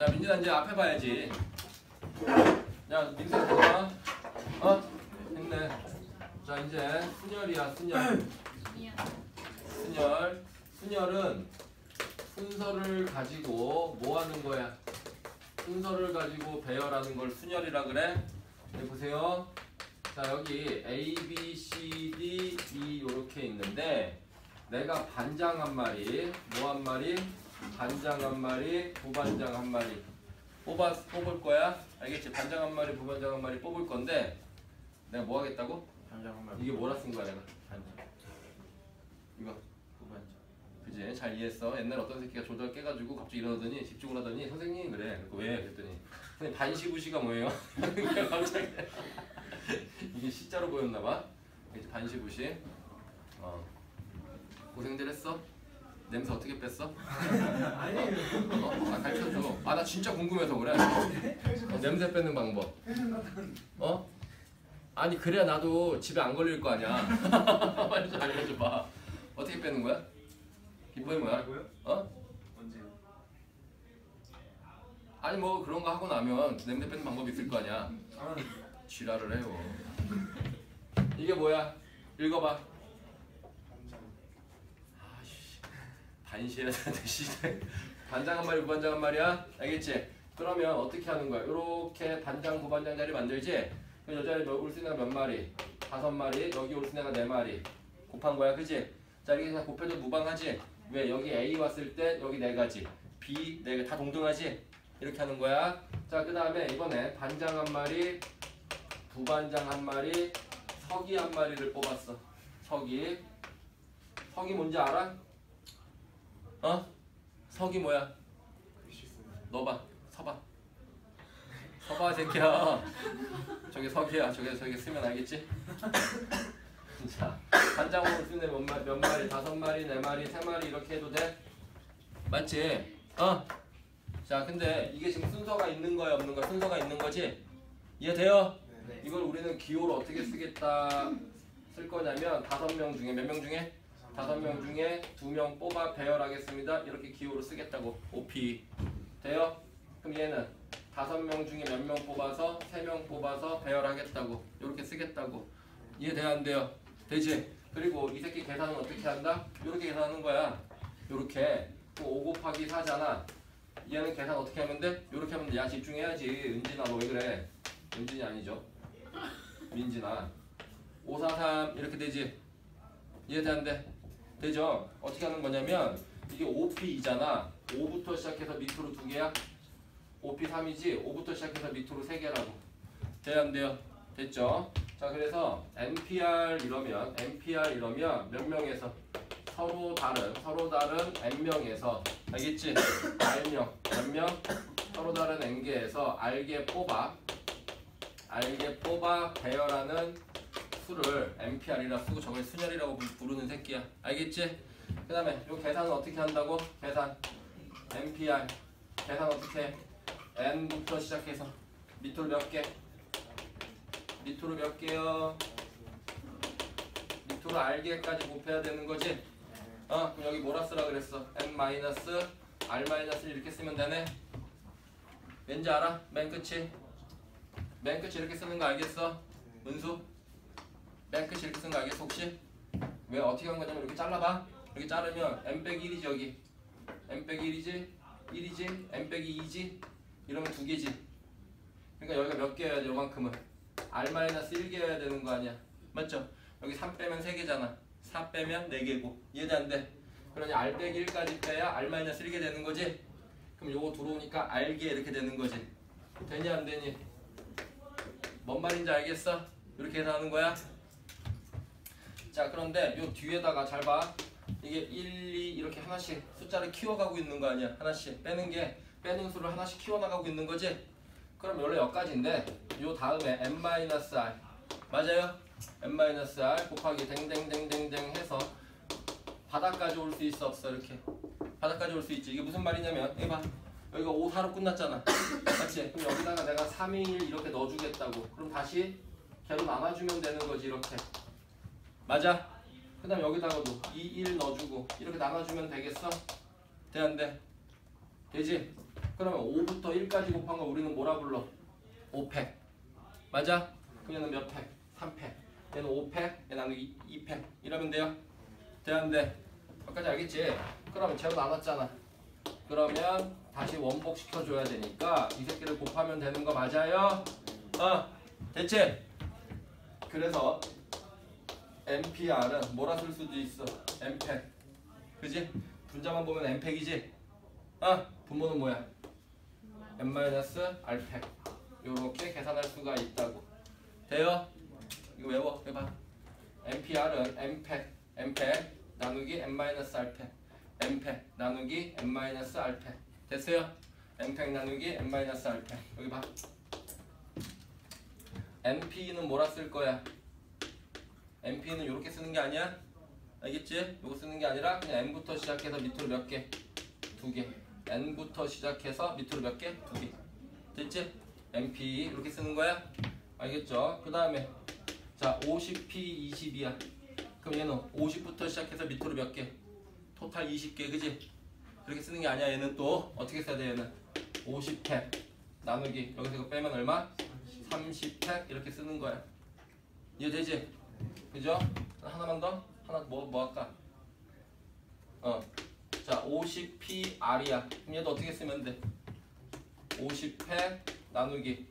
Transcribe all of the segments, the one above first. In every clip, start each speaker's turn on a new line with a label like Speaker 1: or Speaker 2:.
Speaker 1: 자, 민준아 이제 앞에 봐야지. 야, 민준아 봐봐. 했네. 자, 이제 순열이야, 순열. 순열은 순서를 가지고 뭐 하는 거야? 순서를 가지고 배열하는 걸 순열이라 그래. 여기 보세요. 자, 여기 A, B, C, D, E 이렇게 있는데 내가 반장 한 마리, 뭐 한 마리? 반장 한 마리, 부반장 한 마리 뽑을 거야. 알겠지? 반장 한 마리, 부반장 한 마리 뽑을 건데 내가 뭐 하겠다고?
Speaker 2: 반장 한 마리.
Speaker 1: 이게 뭐라 쓴 거야 내가? 반장. 이거
Speaker 2: 부반장.
Speaker 1: 그지? 잘 이해했어. 옛날 어떤 새끼가 조절 깨가지고 갑자기 일어나더니 집중을 하더니 선생님 그래. 그러니까 왜? 그랬더니 선생님 반시부시가 뭐예요? 갑자기 이게 C자로 보였나봐. 반시부시. 고생들 했어? 냄새 어떻게 뺐어?
Speaker 2: 아니에요.
Speaker 1: 가르쳐줘. 나 진짜 궁금해서 그래. 냄새 뺏는 방법. 아니 그래야 나도 집에 안 걸릴 거 아니야. 빨리 좀 알려줘봐. 어떻게 빼는 거야? 기법이 뭐야?
Speaker 2: 언제요?
Speaker 1: 아니 뭐 그런 거 하고 나면 냄새 뺏는 방법이 있을 거 아니야. 지랄을 해요. 이게 뭐야? 읽어봐. 반시해야 되는데 시대. 반장 한 마리, 부반장 한 마리야? 알겠지? 그러면 어떻게 하는 거야? 이렇게 반장, 부반장 자리 만들지? 그럼 이 자리에 올 수 있는 애가 몇 마리? 5마리, 여기 올 수 있는 애가 4마리. 곱한 거야, 그지? 자, 이렇게 그냥 곱해도 무방하지? 왜? 여기 A 왔을 때 여기 4가지, B 4개 다 동등하지? 이렇게 하는 거야. 자, 그 다음에 이번에 반장 한 마리, 부반장 한 마리, 서기 한 마리를 뽑았어. 서기 뭔지 알아? 서기 뭐야? 넣어봐. 서봐 새끼야. 저게 서기야. 저게 쓰면 알겠지? 자, 반장으로 쓰는 몇 마리? 5마리, 4마리, 3마리 이렇게 해도 돼? 맞지? 자, 근데 이게 지금 순서가 있는 거야 없는 거야? 순서가 있는 거지? 이해돼요?
Speaker 2: 네.
Speaker 1: 이걸 우리는 기호를 어떻게 쓰겠다 쓸 거냐면 5명 중에 몇 명 중에? 5명 중에 2명 뽑아 배열하겠습니다. 이렇게 기호를 쓰겠다고. OP 돼요? 그럼 얘는 5명 중에 몇 명 뽑아서 3명 뽑아서 배열하겠다고. 이렇게 쓰겠다고. 이해돼요 안 돼요? 되지? 그리고 이 새끼 계산은 어떻게 한다? 이렇게 계산하는 거야. 이렇게 5 곱하기 4잖아. 얘는 계산 어떻게 하면 돼? 이렇게 하면 돼. 야 집중해야지. 은진아 너 왜 그래? 은진이 아니죠? 민진아. 5, 4, 3 이렇게 되지? 이해돼 안 돼? 되죠? 어떻게 하는 거냐면 이게 5P2잖아. 5부터 시작해서 밑으로 2개야? 5P 3이지? 5부터 시작해서 밑으로 3개라고. 돼요 안 돼요? 됐죠? 자 그래서 NPR 이러면 몇 명에서? 서로 다른 N명에서 알겠지? R명 몇 명? 서로 다른 N개에서 R개 뽑아 배열하는 수를 NPR이라 쓰고 저걸 순열이라고 부르는 새끼야. 알겠지? 그 다음에 요 계산은 어떻게 한다고? 계산 NPR 계산 어떻게 해? N부터 시작해서 밑으로 몇 개? 밑으로 몇 개요? 밑으로 R개까지 곱해야 되는 거지? 그럼 여기 뭐라 쓰라 그랬어? N-R- 이렇게 쓰면 되네? 왠지 알아? 맨 끝이 이렇게 쓰는 거 알겠어? 은수? 맨 끝이 이렇게 쓰는 거 알겠어 혹시? 왜 어떻게 한 거냐면 이렇게 잘라봐. 이렇게 자르면 n-1이지 여기. n-1이지? 1이지? n-2지? 이러면 2개지. 그러니까 여기가 몇 개여야 돼? 요만큼은. R-1개여야 되는 거 아니야. 맞죠? 여기 3 빼면 3개잖아. 4 빼면 4개고. 이해돼 안 돼? 그러니 R-1까지 빼야 R-1개 되는 거지? 그럼 요거 들어오니까 R개 이렇게 되는 거지. 되니 안 되니? 뭔 말인지 알겠어? 이렇게 계산하는 거야? 자 그런데 요 뒤에다가 잘 봐. 이게 1, 2 이렇게 하나씩 숫자를 키워가고 있는 거 아니야. 하나씩 빼는 수를 하나씩 키워나가고 있는 거지. 그럼 원래 여기까지인데 요 다음에 n-r 맞아요? n-r 곱하기 댕댕댕댕댕 해서 바닥까지 올 수 있어 없어? 이렇게 바닥까지 올 수 있지. 이게 무슨 말이냐면 이거 봐. 여기가 5, 4로 끝났잖아. 맞지? 그럼 여기다가 내가 3, 2, 1 이렇게 넣어주겠다고. 그럼 다시 걔로 나눠주면 되는 거지 이렇게. 맞아? 그 다음 여기다가도 2, 1 넣어주고 이렇게 나눠주면 되겠어? 돼 안 돼? 되지? 그러면 5부터 1까지 곱한 거 우리는 뭐라 불러? 5팩. 맞아? 그럼 얘는 몇 팩? 3팩. 얘는 5팩, 얘 나누기 2팩. 이러면 돼요? 되는데 여기까지 알겠지? 그러면 제로 나눴잖아. 그러면 다시 원복 시켜줘야 되니까 이 새끼를 곱하면 되는 거 맞아요? 됐지? 그래서 NPR은 뭐라 쓸 수도 있어? N팩. 그지? 분자만 보면 N팩이지? 분모는 뭐야? N-R팩. 요렇게 계산할 수가 있다고. 돼요? 이거 외워. 해봐. NPR은 N팩 나누기 N-R팩. N팩 나누기 N-R팩. 됐어요? N팩 나누기 N-R팩. 여기 봐. NP는 뭐라 쓸 거야? NP는 이렇게 쓰는 게 아니야? 알겠지? 이거 쓰는 게 아니라 그냥 N부터 시작해서 밑으로 몇 개? 2개. N부터 시작해서 밑으로 몇 개? 2개. 됐지? NP 이렇게 쓰는 거야? 알겠죠? 그 다음에 자 50P 20이야. 그럼 얘는 50부터 시작해서 밑으로 몇 개? 토탈 20개. 그지? 그렇게 쓰는 게 아니야. 얘는 또 어떻게 써야 돼? 얘는 50팩 나누기 여기서 이거 빼면 얼마? 30팩 이렇게 쓰는 거야. 이해되지? 그죠? 하나만 더? 하나 뭐 할까? 자 50PR이야. 그럼 얘도 어떻게 쓰면 돼? 50팩 나누기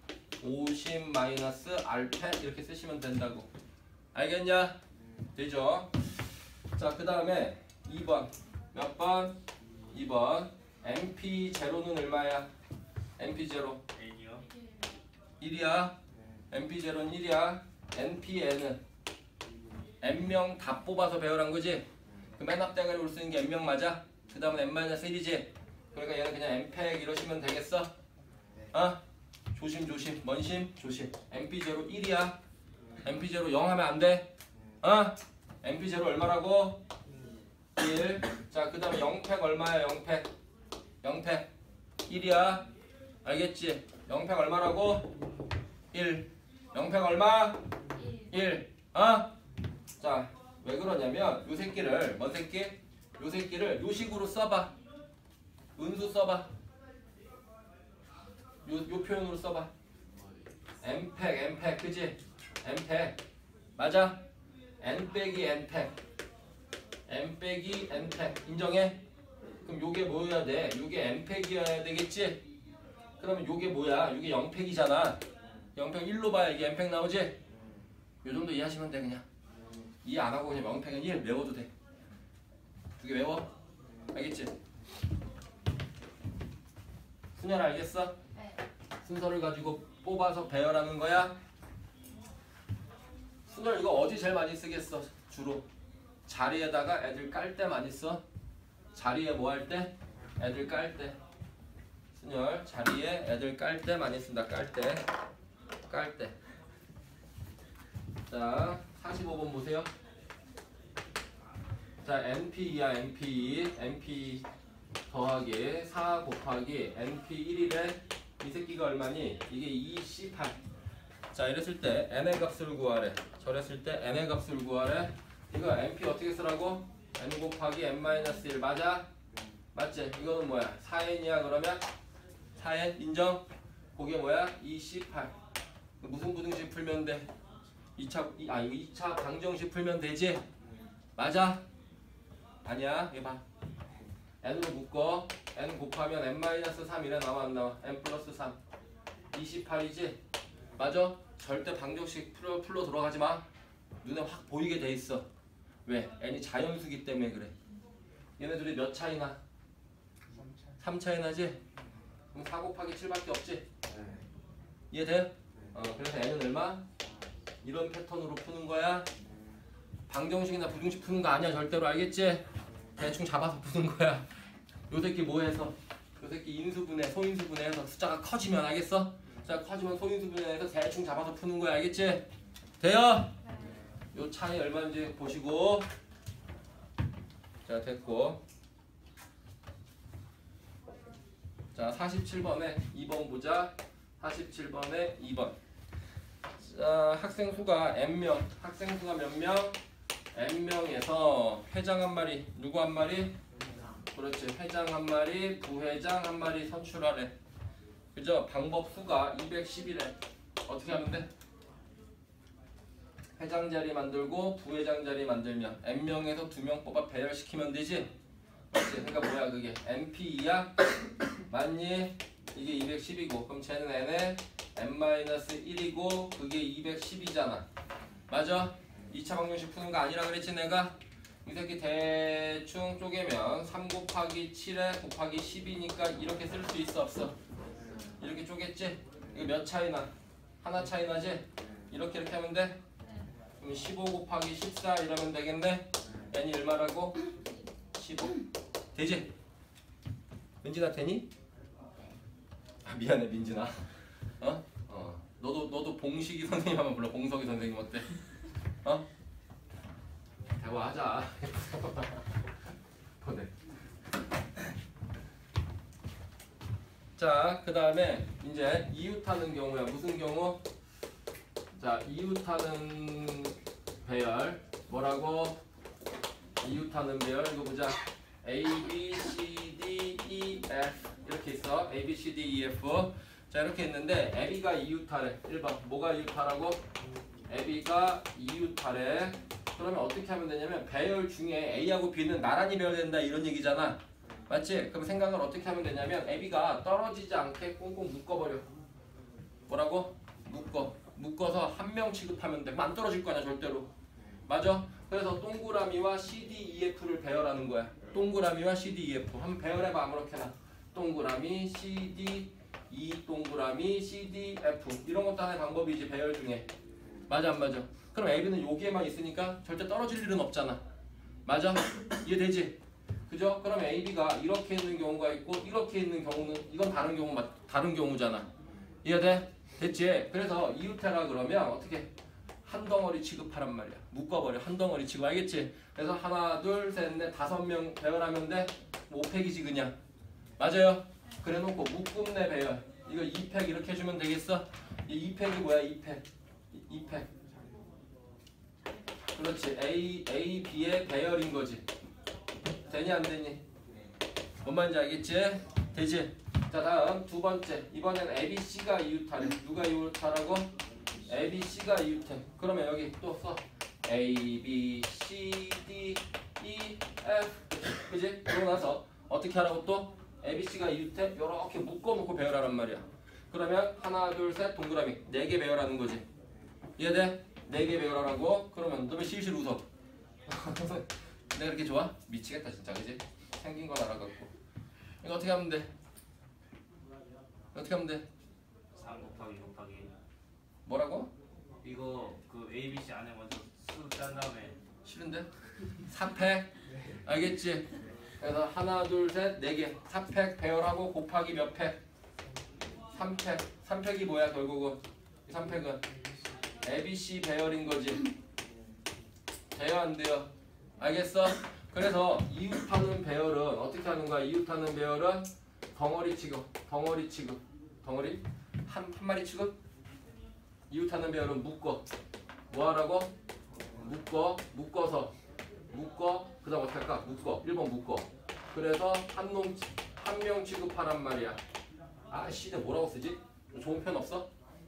Speaker 1: 50-R팩 이렇게 쓰시면 된다고. 알겠냐? 되죠? 자 그 다음에 2번 몇 번? 2번 NP0는 얼마야? NP0
Speaker 2: N이요?
Speaker 1: 1이야. NP0는 1이야. NPN은 N명 다 뽑아서 배우란 거지? 그 맨 앞 대가리로 쓰는 게 N명 맞아? 그 다음은 N-1이지? 그러니까 얘는 그냥 N팩 이러시면 되겠어? 조심 뭔심? 조심. NP0 1이야. NP0 0 하면 안 돼. NP0 얼마라고? 1. 자 그 다음에 0팩 얼마야? 0팩 1이야. 알겠지? 0팩 얼마라고? 1. 0팩 얼마? 1. 자, 왜 그러냐면 요 새끼를 뭔 새끼? 요 새끼를 요 식으로 써봐. 은수 써봐. 요 표현으로 써봐. N팩 그지? N팩 맞아? N 빼기 N팩 인정해? 그럼 요게 뭐여야 돼? 요게 N팩이어야 되겠지? 그러면 요게 뭐야? 요게 0팩이잖아. 0팩 1로 봐야 이게 N팩 나오지? 요 정도 이해하시면 돼. 그냥 이해 안 하고 그냥 0팩은 1 외워도 돼. 2개 외워. 알겠지? 순열 알겠어?
Speaker 3: 네.
Speaker 1: 순서를 가지고 뽑아서 배열하는 거야. 순열 이거 어디 제일 많이 쓰겠어? 주로 자리에다가 애들 깔 때 많이 써. 자리에 뭐 할 때? 애들 깔 때. 순열 자리에 애들 깔 때 많이 쓴다. 깔 때. 자 45번 보세요. 자 NP야 NP 더하기 4 곱하기 NP1이래. 이 새끼가 얼마니? 이게 2C8. 자 이랬을 때 n의 값을 구하래. 저랬을 때 n의 값을 구하래. 이거 NP 어떻게 쓰라고? n 곱하기 n-1 맞아? 맞지? 이거는 뭐야? 4n이야 그러면? 4n 인정? 그게 뭐야? 2C8. 무슨 부등식 풀면 돼? 2차 방정식 풀면 되지? 맞아? 아니야? 이거 봐. n으로 묶어. n 곱하면 n-3 이래 나와 안 나와? n 플러스 3 28이지? 맞아? 절대 방정식 풀로 들어가지 마. 눈에 확 보이게 돼 있어. 왜? n이 자연수기 때문에 그래. 얘네들이 몇 차이나? 3 차이 나지? 그럼 4 곱하기 7밖에 없지? 이해돼? 그래서 n은 얼마? 이런 패턴으로 푸는 거야. 방정식이나 부등식 푸는 거 아니야 절대로. 알겠지? 대충 잡아서 푸는 거야. 요 새끼 뭐 해서? 요 새끼 인수분해, 소인수분해 해서 숫자가 커지면 알겠어? 숫자가 커지면 소인수분해 해서 대충 잡아서 푸는 거야. 알겠지? 돼요? 요 차이 얼마인지 보시고. 자 됐고. 자 47번에 2번 보자. 47번에 2번. 자 학생 수가 n명. 학생 수가 몇 명? n명에서 회장 한 마리. 누구 한 마리? 그렇지. 회장 한 마리, 부회장 한 마리 선출하래. 그죠? 방법 수가 210이래. 어떻게 하면 돼? 회장 자리 만들고 부회장 자리 만들면 n명에서 2명 뽑아 배열시키면 되지? 맞지? 그러니까 뭐야 그게? np2야? 맞니? 이게 210이고 그럼 쟤는 n에 n-1이고 그게 210이잖아. 맞아? 2차 방정식 푸는 거 아니라 그랬지 내가? 이 새끼 대충 쪼개면 3 곱하기 7에 곱하기 10이니까 이렇게 쓸 수 있어 없어? 이렇게 쪼갰지? 이거 몇 차이나? 하나 차이나지? 이렇게 하면 돼? 그럼 15 곱하기 14 이러면 되겠네? n이 얼마라고? 15 되지? 민진아 되니? 아, 미안해 민진아. 너도 봉식이 선생님 한번 불러. 봉석이 선생님 어때? 대화하자. 보내. 자, 그 다음에 이제 이웃하는 경우야. 무슨 경우? 자, 이웃하는 배열 뭐라고? 이웃하는 배열 이거 보자. A, B, C, D, E, F 이렇게 있어. A, B, C, D, E, F. 자, 이렇게 있는데 애비가 이웃하래. 1번 뭐가 이웃하라고? 애비가 이웃하래. 그러면 어떻게 하면 되냐면 배열 중에 A하고 B는 나란히 배열된다 이런 얘기잖아. 맞지? 그럼 생각을 어떻게 하면 되냐면 애비가 떨어지지 않게 꽁꽁 묶어버려. 뭐라고? 묶어서 한 명 취급하면 돼. 그럼 안 떨어질 거 아니야 절대로. 맞아? 그래서 동그라미와 CDEF를 배열하는 거야. 동그라미와 CDEF 한번 배열해봐 아무렇게나. 동그라미 CD E 동그라미 CDF 이런 것도 하나의 방법이지 배열 중에. 맞아 안 맞아? 그럼 AB는 여기에만 있으니까 절대 떨어질 일은 없잖아. 맞아? 이해되지? 그죠? 그럼 AB가 이렇게 있는 경우가 있고 이렇게 있는 경우는 이건 다른 경우잖아. 이해돼? 됐지? 그래서 이웃해라 그러면 어떻게 한 덩어리 취급하란 말이야. 묶어버려. 한 덩어리 취급. 알겠지? 그래서 하나 둘 셋 넷 5명 배열하면 돼? 5팩이지 그냥. 맞아요? 그래 놓고 묶음 내 배열. 이거 2팩 이렇게 해주면 되겠어? 이 2팩이 뭐야? 2팩. 그렇지. A, B의 배열인 거지. 되니 안 되니? 뭔 말인지 알겠지? 되지? 자 다음 두 번째. 이번엔 A, B, C가 이웃하래. 누가 이웃하라고? A, B, C가 이웃해. 그러면 여기 또 써. A, B, C, D, E, F. 그지? 그러고 나서 어떻게 하라고 또? A, B, C가 이웃해? 이렇게 묶어놓고 배열하란 말이야. 그러면 하나, 둘, 셋 동그라미 4개 배열하는 거지. 이해돼? 4개 배열하라고? 그러면 너 왜 실실 웃어? 내가 이렇게 좋아? 미치겠다 진짜 그지? 생긴 건 알아갖고. 이거 어떻게 하면 돼? 어떻게 하면 돼?
Speaker 2: 3 곱하기
Speaker 1: 뭐라고?
Speaker 2: 이거 그 ABC 안에 먼저 수 짠 다음에
Speaker 1: 싫은데? 4팩? 알겠지? 그래서 하나, 둘, 셋, 4개 4팩 배열하고 곱하기 몇 팩? 3팩 3팩이 뭐야 결국은? 이 3팩은 ABC 배열인 거지. 돼요 안 돼요? 알겠어? 그래서 이웃하는 배열은 어떻게 하는 거야? 이웃하는 배열은 덩어리 취급 덩어리 한 마리 취급. 이웃하는 배열은 묶어. 뭐 하라고? 묶어서 그 다음 어떻게 할까? 1번 묶어. 그래서 한 명 취급하란 말이야. 아씨 내가 뭐라고 쓰지? 좋은 편 없어?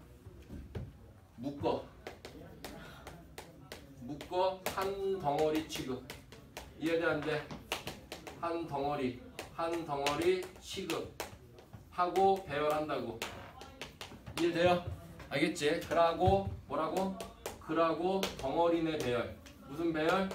Speaker 1: 묶어 한 덩어리 취급. 이해돼 안 돼? 한 덩어리 취급하고 배열한다고. 이해돼요? 알겠지? 그라고 뭐라고? 그라고 덩어리 내 배열. 무슨 배열?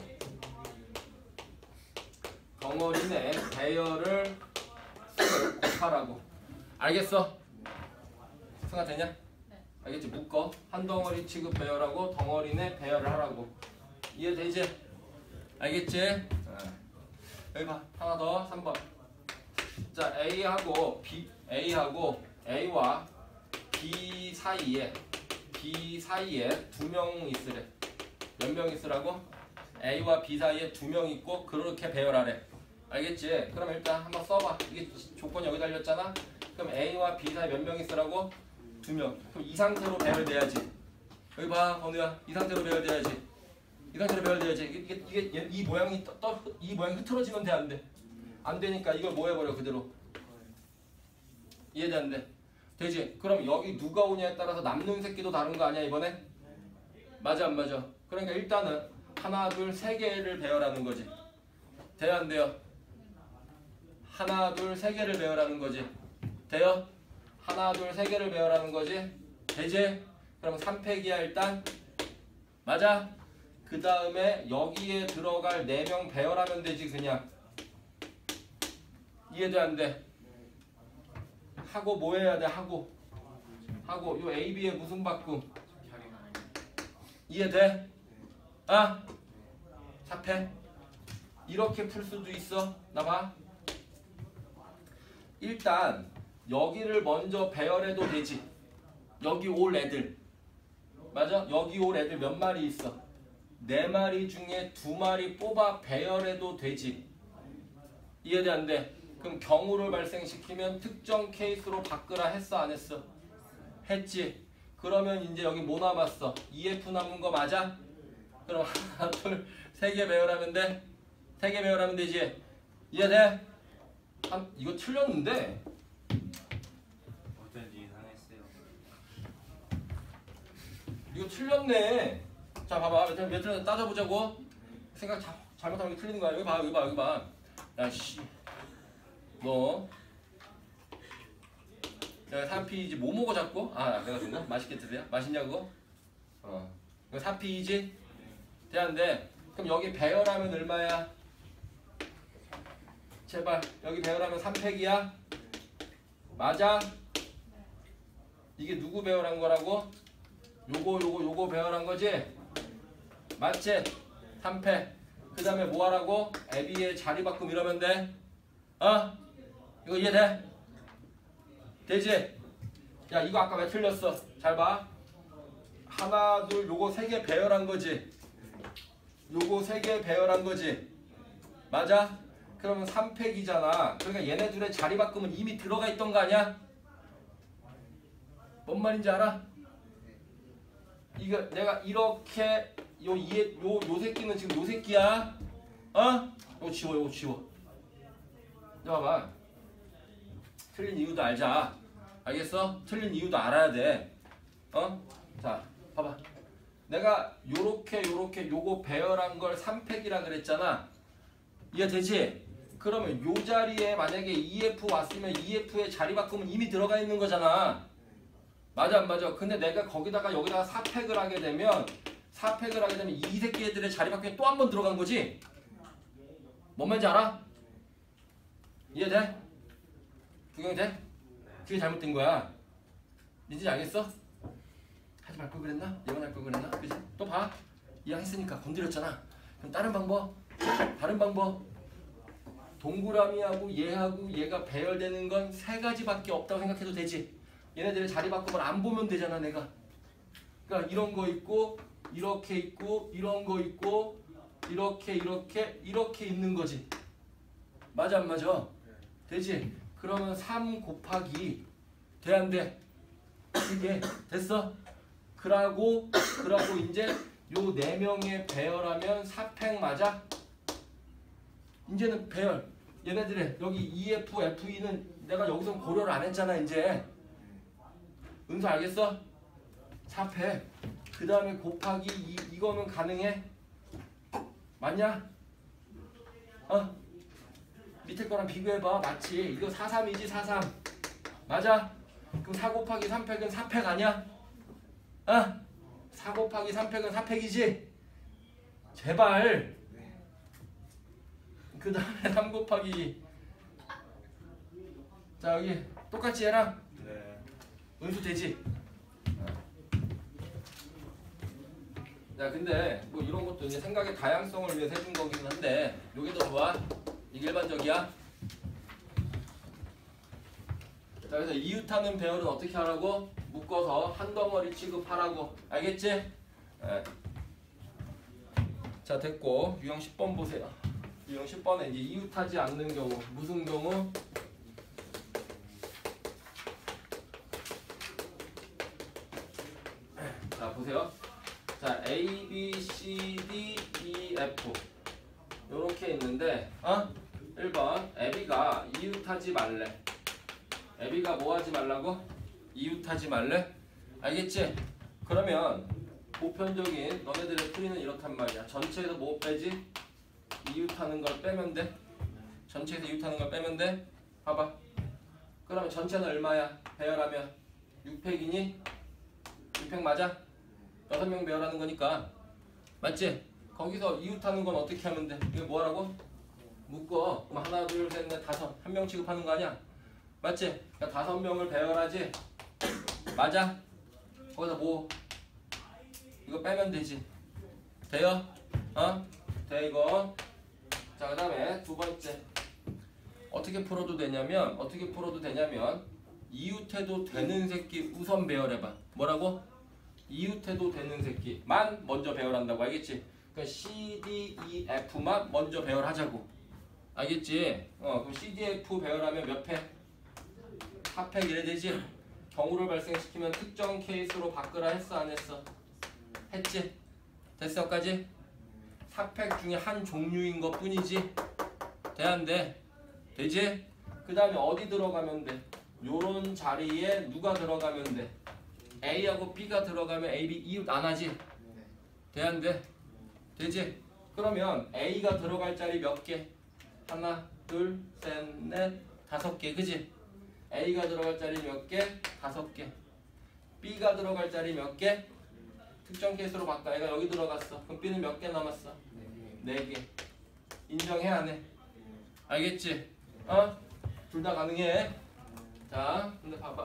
Speaker 1: 덩어리 내 배열을 곱하라고. 알겠어? 승아 되냐?
Speaker 3: 네.
Speaker 1: 알겠지? 묶어 한 덩어리 취급 배열하고 덩어리 내 배열을 하라고. 이해되지? 알겠지? 여기 봐 하나 더 3번. 자 A하고 A와 B 사이에 2명 있으래. 몇 명 있으라고? A와 B 사이에 2명 있고 그렇게 배열하래. 알겠지? 그럼 일단 한번 써봐. 이게 조건이 여기 달렸잖아. 그럼 A와 B 사이에 몇 명 있으라고? 2명. 그럼 이 상태로 배열돼야지. 여기 봐 건우야. 이 상태로 배열돼야지. 이게 이 모양이 이 모양이 흐트러지면 돼 안 돼? 안 되니까 이걸 뭐 해버려 그대로. 이해되는데? 되지? 그럼 여기 누가 오냐에 따라서 남는 새끼도 다른 거 아니야 이번에? 맞아 안 맞아? 그러니까 일단은 하나 둘 세 개를 배열하는 거지. 돼요 안 돼요? 하나 둘 세 개를 배열하는 거지. 돼요? 하나 둘 세 개를 배열하는 거지. 되지? 그럼 3팩이야 일단. 맞아? 그 다음에 여기에 들어갈 4명 배열하면 되지 그냥. 이해돼 안 돼? 하고 뭐 해야 돼? 하고 요 A, B의 무슨 바꿈? 이해돼? 아? 4팩 이렇게 풀 수도 있어. 나 봐. 일단 여기를 먼저 배열해도 되지. 여기 올 애들 맞아? 여기 올 애들 몇 마리 있어? 4마리 중에 2마리 뽑아 배열해도 되지. 이해돼 안 돼? 그럼 경우를 발생시키면 특정 케이스로 바꾸라 했어 안 했어? 했지. 그러면 이제 여기 뭐 남았어? EF 남은 거 맞아? 그럼 하나 둘 세 개 배열하면 돼? 3개 배열하면 되지. 이해돼? 이거 틀렸는데
Speaker 2: 어쩐지 이상했어요.
Speaker 1: 이거 틀렸네. 자 봐봐 몇 틀렸나 따져보자고. 생각 잘못하면 틀리는 거야. 여기 봐 여기 봐 여기 봐. 야 씨 너 내가 3P이지 뭐 먹어 자꾸? 아 내가 준 거? 맛있게 드세요? 맛있냐고? 이거 4P이지? 돼안돼? 그럼 여기 배열하면 얼마야? 제발 여기 배열하면 3팩이야? 맞아? 이게 누구 배열한 거라고? 요거 배열한 거지? 맞지? 3팩 그 다음에 뭐 하라고? 애비의 자리 바꿈 이러면 돼? 이거 이해돼? 되지? 야 이거 아까 왜 틀렸어? 잘 봐. 하나 둘 요거 3개 배열한 거지. 요거 3개 배열한 거지. 맞아? 그러면 3팩이잖아. 그러니까 얘네들의 자리 바꿈은 이미 들어가 있던 거 아니야? 뭔 말인지 알아? 이거 내가 이렇게 요 새끼는 지금 요 새끼야. 요거 지워 요거 지워. 봐봐. 틀린 이유도 알자. 알겠어? 틀린 이유도 알아야 돼. 자, 봐봐. 내가 요렇게 요거 배열한 걸 3팩이라 그랬잖아. 이해되지? 그러면 요 자리에 만약에 EF 왔으면 EF의 자리 바꿈은 이미 들어가 있는 거잖아. 맞아 안 맞아? 근데 내가 거기다가 여기다가 4팩을 하게 되면 이 새끼 애들의 자리 바꿈이 또 한 번 들어간 거지? 뭔 말인지 알아? 이해돼? 구경이 돼? 그게 잘못된 거야. 민지 알겠어? 하지 말 걸 그랬나? 얘만 할 걸 그랬나? 그지? 또 봐. 이해했으니까 건드렸잖아. 그럼 다른 방법. 동그라미하고 얘가 배열되는 건 3가지밖에 없다고 생각해도 되지. 얘네들의 자리 바꿈을 안 보면 되잖아 내가. 그러니까 이런 거 있고 이렇게 있고 이런 거 있고 이렇게 있는 거지. 맞아 안 맞아? 되지? 그러면 3 곱하기 돼 안 돼? 이게 됐어? 그러고 이제 요 4명의 배열하면 4팩 맞아? 이제는 배열 얘네들의 여기 EF, FE는 내가 여기서 고려를 안 했잖아 이제. 은수 알겠어? 4팩 그 다음에 곱하기 이거는 가능해? 맞냐? 밑에 거랑 비교해봐. 맞지? 이거 43이지 43 맞아? 그럼 4 곱하기 3팩은 4팩 아니야? 4 곱하기 3팩은 4팩이지? 제발. 그 다음에 3 곱하기 자 여기 똑같이 해라.
Speaker 2: 네.
Speaker 1: 은수 되지? 자 근데 뭐 이런 것도 이제 생각의 다양성을 위해서 해준 거긴 한데 요게 더 좋아. 이게 일반적이야. 자 그래서 이웃하는 배열은 어떻게 하라고? 묶어서 한 덩어리 취급하라고. 알겠지? 네. 자 됐고 유형 10번 보세요. 유형 10번에 이제 이웃하지 않는 경우 무슨 경우? 자 보세요. 자 A, B, C, D, E, F 요렇게 있는데 1번 애비가 이웃하지 말래. 애비가 뭐 하지 말라고? 이웃하지 말래? 알겠지? 그러면 보편적인 너네들의 풀이는 이렇단 말이야. 전체에서 뭐 빼지? 이웃하는 걸 빼면 돼. 전체에서 이웃하는 걸 빼면 돼. 봐봐. 그러면 전체는 얼마야? 배열하면 6팩이니? 6팩 맞아? 6명 배열하는 거니까 맞지? 거기서 이웃하는 건 어떻게 하면 돼? 이거 뭐라고? 묶어. 그럼 하나 둘 셋 넷 다섯 한 명 취급하는 거 아니야? 맞지? 그러니까 5명을 배열하지? 맞아? 거기서 뭐 이거 빼면 되지. 돼요? 돼 이거. 자, 그 다음에 두 번째 어떻게 풀어도 되냐면 이웃해도 되는 새끼 우선 배열해봐. 뭐라고? 이웃해도 되는 새끼만 먼저 배열한다고. 알겠지? 그러니까 C, D, E, F만 먼저 배열하자고. 알겠지? 그럼 C, D, F 배열하면 몇 팩? 4팩 이래 되지? 경우를 발생시키면 특정 케이스로 바꾸라 했어 안 했어? 했지? 됐어까지? 4팩 중에 한 종류인 것 뿐이지? 돼 안 돼? 되지? 그 다음에 어디 들어가면 돼? 요런 자리에 누가 들어가면 돼? A하고 B가 들어가면 A, B 이웃 안 하지? 돼 안 돼? 되지? 그러면 A가 들어갈 자리 몇 개? 하나, 둘, 셋, 넷, 5개. 그지? A가 들어갈 자리 몇 개? 5개. B가 들어갈 자리 몇 개? 특정 케이스로 바꿔. A가 여기 들어갔어. 그럼 B는 몇 개 남았어? 4개. 인정해 안 해? 알겠지? 둘 다 가능해. 자, 근데 봐봐.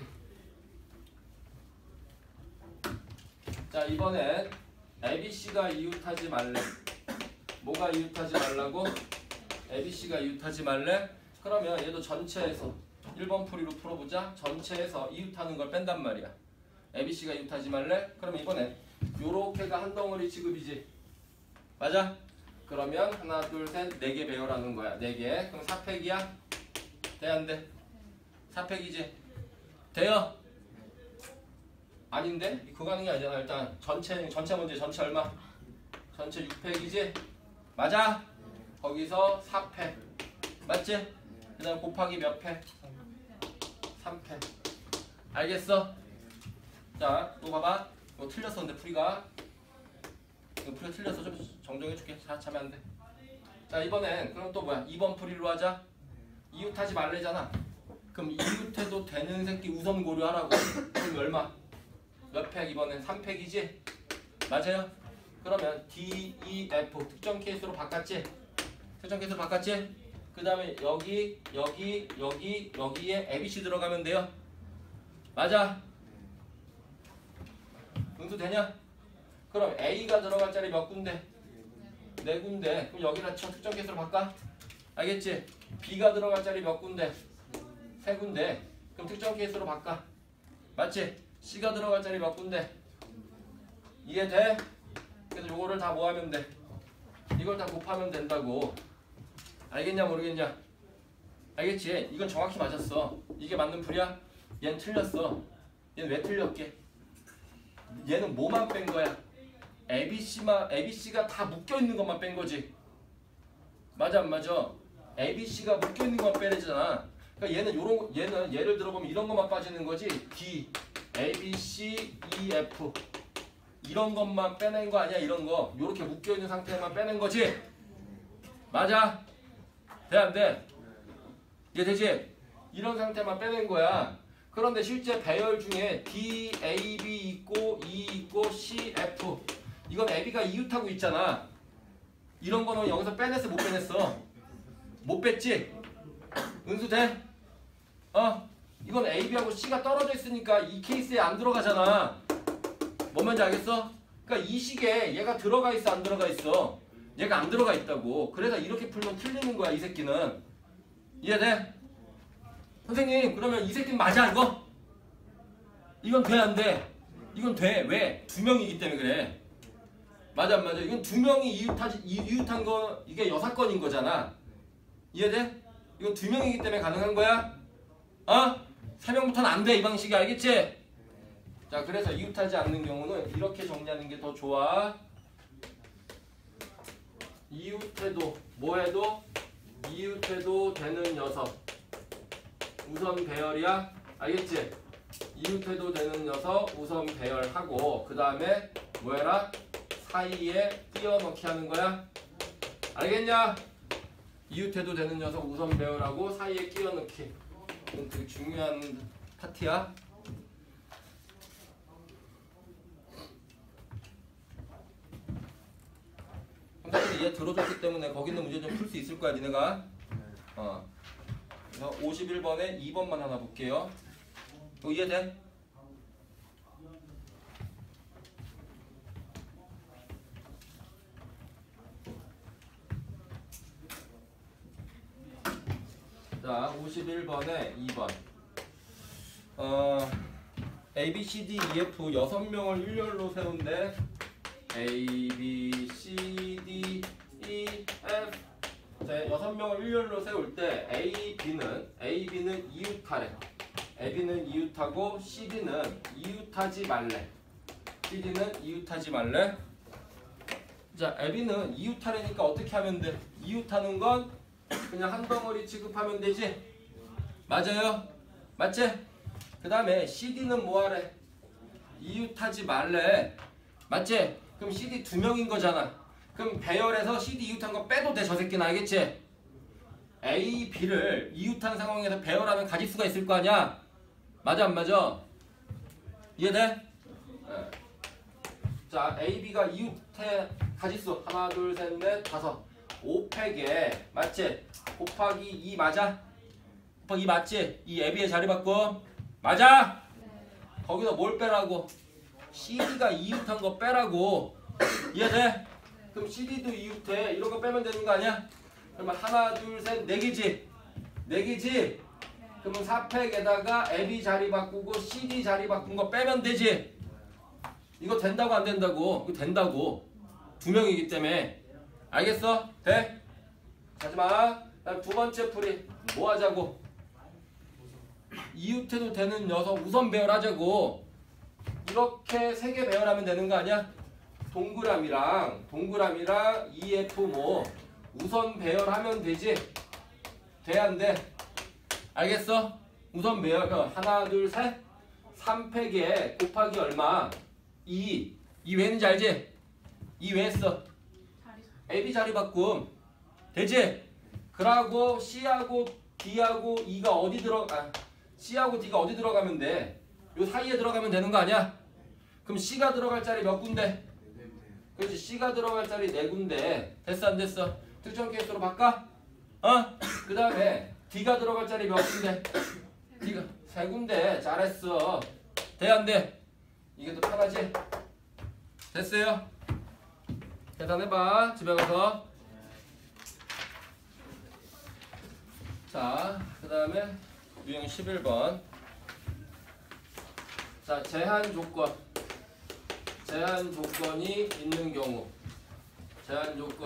Speaker 1: 자, 이번엔 ABC가 이웃하지 말래. 뭐가 이웃하지 말라고? ABC가 이웃하지 말래? 그러면 얘도 전체에서 1번 풀이로 풀어보자. 전체에서 이웃하는 걸 뺀단 말이야. ABC가 이웃하지 말래? 그러면 이번엔 요렇게가 한 덩어리 취급이지. 맞아? 그러면 하나, 둘, 셋, 4개 배열하는 거야. 4개. 그럼 4팩이야? 돼, 안 돼? 4팩이지? 돼요? 아닌데? 그거 하는 게 아니잖아. 일단 전체 문제 전체 얼마? 전체 6팩이지? 맞아? 거기서 4팩. 맞지? 그 다음 곱하기 몇 팩? 3팩. 알겠어? 자, 또 봐봐. 이거 틀렸어. 근데 풀이가 틀려서 좀 정정해줄게. 자, 자면 안 돼. 자, 이번엔 그럼 또 뭐야? 2번 풀이로 하자. 이웃하지 말래잖아. 그럼 이웃해도 되는 새끼 우선 고려하라고. 그럼 얼마? 몇 팩? 이번엔 3팩이지? 맞아요? 그러면 D, E, F 특정 케이스로 바꿨지? 특정 케이스로 바꿨지? 그 다음에 여기에 ABC 들어가면 돼요. 맞아? 응수 되냐? 그럼 A가 들어갈 자리 몇 군데? 4군데. 그럼 여기다 쳐 특정 케이스로 바꿔? 알겠지? B가 들어갈 자리 몇 군데? 3군데. 그럼 특정 케이스로 바꿔. 맞지? C가 들어갈 자리 몇 군데? 이해돼? 그래서 요거를 다 뭐 하면 돼? 이걸 다 곱하면 된다고. 알겠냐 모르겠냐? 알겠지? 이건 정확히 맞았어. 이게 맞는 풀이야? 얘는 틀렸어. 얘는 왜 틀렸게? 얘는 뭐만 뺀 거야? ABC가 다 묶여있는 것만 뺀 거지. 맞아 안 맞아? ABC가 묶여있는 것만 빼내잖아. 그러니까 얘는 예를 들어보면 이런 것만 빠지는 거지. D, A, B, C, E, F 이런 것만 빼낸 거 아니야? 이런 거 요렇게 묶여있는 상태만 빼낸 거지. 맞아? 돼 안 돼? 이해 되지? 이런 상태만 빼낸 거야. 그런데 실제 배열 중에 D, A, B 있고 E 있고 C, F 이건 AB가 이웃하고 있잖아. 이런 거는 여기서 빼냈어 못 빼냈어? 못 뺐지? 은수 돼? 이건 AB하고 C가 떨어져 있으니까 이 케이스에 안 들어가잖아. 뭔 말인지 알겠어? 그러니까 이 식에 얘가 들어가 있어 안 들어가 있어? 얘가 안 들어가 있다고. 그래서 이렇게 풀면 틀리는 거야 이 새끼는. 이해돼? 선생님 그러면 이 새끼는 맞아 이거? 이건 돼 안 돼? 이건 돼. 왜? 2명이기 때문에 그래. 맞아 안 맞아? 이건 2명이 이웃한 거 이게 여사건인 거잖아. 이해돼? 이건 2명이기 때문에 가능한 거야? 3명부터는 안 돼 이 방식이. 알겠지? 자, 그래서 이웃하지 않는 경우는 이렇게 정리하는 게 더 좋아. 이웃해도 뭐해도 이웃해도 되는 녀석 우선 배열이야. 알겠지? 이웃해도 되는 녀석 우선 배열하고 그 다음에 뭐해라? 사이에 끼워넣기 하는 거야. 알겠냐? 이웃해도 되는 녀석 우선 배열하고 사이에 끼워넣기. 이건 되게 중요한 파트야. 형들이 얘 들어줬기 때문에 거기 있는 문제 좀 풀 수 있을 거야 니네가. 그래서 51번에 2번만 하나 볼게요. 이거 이해돼? 자, 51번에 2번. A, B, C, D, E, F 6명을 일렬로 세운데 A, B, C, D, E, F 자, 6명을 일렬로 세울 때 A, B는 이웃하래. AB는 이웃하고 CD는 이웃하지 말래. CD는 이웃하지 말래. 자, AB는 이웃하래니까 어떻게 하면 돼? 이웃하는 건 그냥 한 덩어리 취급하면 되지? 맞아요? 맞지? 그 다음에 CD는 뭐하래? 이웃하지 말래. 맞지? 그럼 CD 2명인 거잖아. 그럼 배열에서 CD 이웃한 거 빼도 돼, 저 새끼는. 알겠지? A, B를 이웃한 상황에서 배열하면 가짓수가 있을 거 아니야? 맞아 안 맞아? 이해돼? 네. 자, A, B가 이웃해 가짓수 하나, 둘, 셋, 넷, 다섯 5팩에 맞지? 곱하기 2 맞아? 곱하기 2 맞지? 이 애비의 자리 바꿔 맞아? 거기서 뭘 빼라고? CD가 이웃한 거 빼라고. 이해돼? 그럼 CD도 이웃해. 이런 거 빼면 되는 거 아니야? 그러면 하나, 둘, 셋, 4개지? 4개지? 그러면 4팩에다가 애비 자리 바꾸고 CD 자리 바꾼 거 빼면 되지? 이거 된다고 안 된다고? 이거 된다고. 2명이기 때문에. 알겠어? 돼? 하지마. 다음 두 번째 풀이 뭐 하자고? 이웃해도 되는 녀석 우선 배열하자고. 이렇게 3개 배열하면 되는 거 아니야? 동그라미랑 EF 뭐 우선 배열하면 되지? 돼 안 돼? 알겠어? 우선 배열 하나 둘 셋 3팩에 곱하기 얼마? 2 왜 했는지 알지? 2 왜 했어? AB 자리 바꿈 되지? 그러고 C하고 D하고 E가 어디 C하고 D가 어디 들어가면 돼? 요 사이에 들어가면 되는 거 아니야? 그럼 C가 들어갈 자리 몇 군데? 그렇지. C가 들어갈 자리 4군데. 됐어 안 됐어? 특정 케이스로 바꿔? 그 다음에 D가 들어갈 자리 몇 군데? D가 3군데. 잘했어. 돼 안 돼? 이게 더 편하지? 됐어요? 계산해봐. 집에 가서. 자, 그 다음에 유형 11번. 자, 제한 조건이 있는 경우. 자,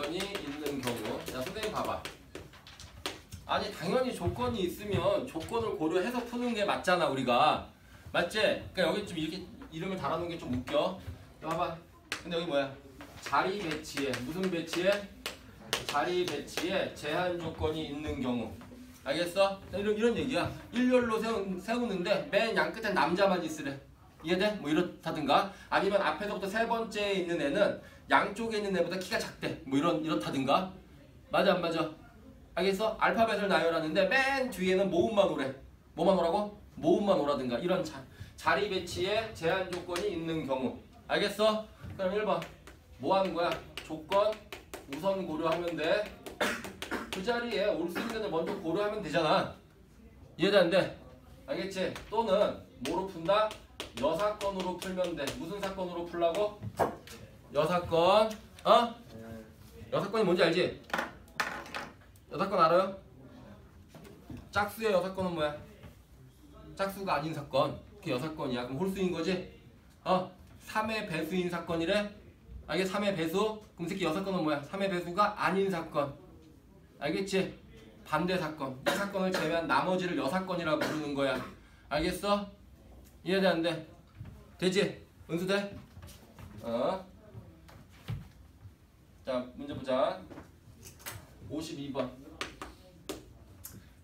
Speaker 1: 선생님 봐봐. 아니, 당연히 조건이 있으면 조건을 고려해서 푸는 게 맞잖아, 우리가. 맞지? 그러니까 여기 좀 이렇게 이름을 달아놓은 게 좀 웃겨. 봐봐. 근데 여기 뭐야? 자리 배치에, 무슨 배치에? 자리 배치에 제한 조건이 있는 경우. 알겠어? 이런 얘기야. 일렬로 세우는데 맨 양 끝에 남자만 있으래. 이해돼? 뭐 이렇다든가 아니면 앞에서부터 세 번째에 있는 애는 양쪽에 있는 애보다 키가 작대. 뭐 이렇다든가. 맞아 안 맞아? 알겠어? 알파벳을 나열하는데 맨 뒤에는 모음만 오래. 뭐만 오라고? 모음만 오라든가. 이런 자리 배치에 제한 조건이 있는 경우. 알겠어? 그럼 1번 뭐 하는 거야? 조건 우선 고려하면 돼. 그 자리에 올 수 있는 애들 먼저 고려하면 되잖아. 이해돼 안 돼? 알겠지? 또는 뭐로 푼다? 여사건으로 풀면 돼. 무슨 사건으로 풀라고? 여사건. 여사건이 뭔지 알지? 여사건 알아요? 짝수의 여사건은 뭐야? 짝수가 아닌 사건. 그게 여사건이야. 그럼 홀수인 거지? 3의 배수인 사건이래? 알겠지? 3의 배수? 그럼 새끼 여사건은 뭐야? 3의 배수가 아닌 사건. 알겠지? 반대 사건. 이 사건을 제외한 나머지를 여사건이라고 부르는 거야. 알겠어? 이해돼 안 돼? 되지? 은수 돼? 자, 문제 보자. 52번.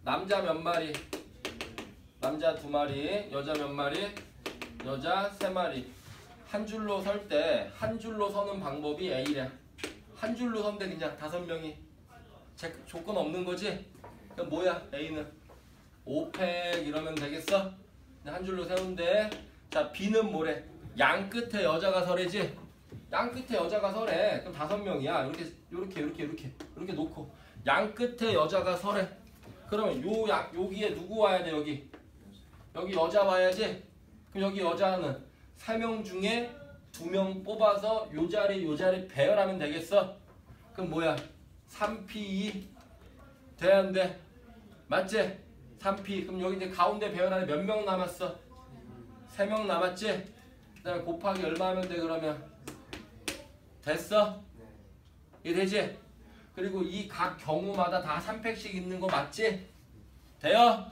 Speaker 1: 남자 몇 마리? 남자 2마리, 여자 몇 마리? 여자 3마리. 한 줄로 설 때 한 줄로 서는 방법이 A래. 한 줄로 선대 그냥 5명이. 조건 없는 거지? 그럼 뭐야? A는 5팩 이러면 되겠어? 한 줄로 세운대. 자, B는 뭐래? 양 끝에 여자가 서래지? 양 끝에 여자가 서래. 그럼 5명이야. 이렇게 놓고 양 끝에 여자가 서래. 그러면 여기에 누구 와야 돼? 여기 여자 와야지. 그럼 여기 여자는 3명 중에 2명 뽑아서 요 자리 배열하면 되겠어? 그럼 뭐야? 3P2 돼야 안 돼? 맞지? 3P. 그럼 여기 이제 가운데 배열 안에 몇 명 남았어? 3명 남았지? 그 다음에 곱하기 얼마 하면 돼 그러면? 됐어? 이해 되지? 그리고 이 각 경우마다 다 3팩씩 있는 거 맞지? 돼요?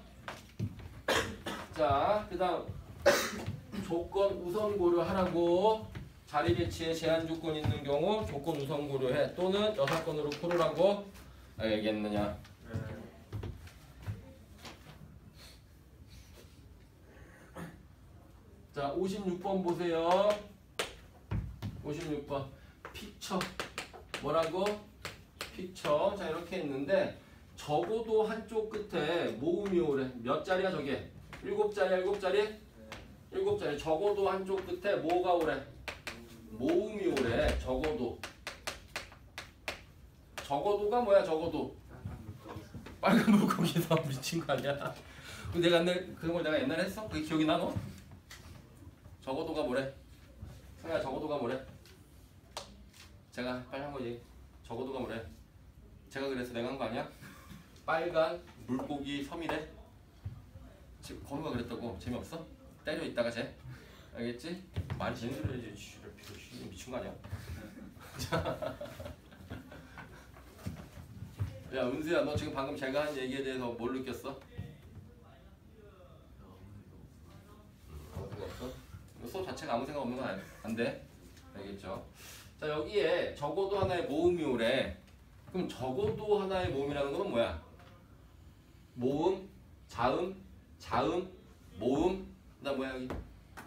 Speaker 1: 자, 그 다음 조건 우선 고려하라고. 자리 배치에 제한 조건 있는 경우 조건 우선 고려해. 또는 여사건으로 풀으라고. 알겠느냐? 자, 56번 보세요. 56번 픽처. 뭐라고? 픽처. 자, 이렇게 했는데 적어도 한쪽 끝에 모음이 오래. 몇 자리야 저게? 7자리야 7자리? 7자리. 적어도 한쪽 끝에 뭐가 오래? 모음이 오래. 적어도가 뭐야? 적어도 빨간 물고기다. 미친 거 아니야? 그런 걸 내가 옛날에 했어? 그게 기억이 나 너? 적어도가 뭐래? 성야 적어도가 뭐래? 제가 빨리 한 거지. 적어도가 뭐래? 제가 그래서 내가 한 거 아니야? 빨간 물고기 섬이래. 지금 건우가 그랬다고. 재미없어? 때려 있다가 쟤. 알겠지? 말이 재밌어야지. 미친 거 아니야? 야 은수야, 너 지금 방금 제가 한 얘기에 대해서 뭘 느꼈어? 아무 생각 없어? 수업 자체가 아무 생각 없는 건 안 돼. 알겠죠? 자, 여기에 적어도 하나의 모음이 오래. 그럼 적어도 하나의 모음이라는 건 뭐야? 모음, 자음, 모음. 그다음 뭐야 여기?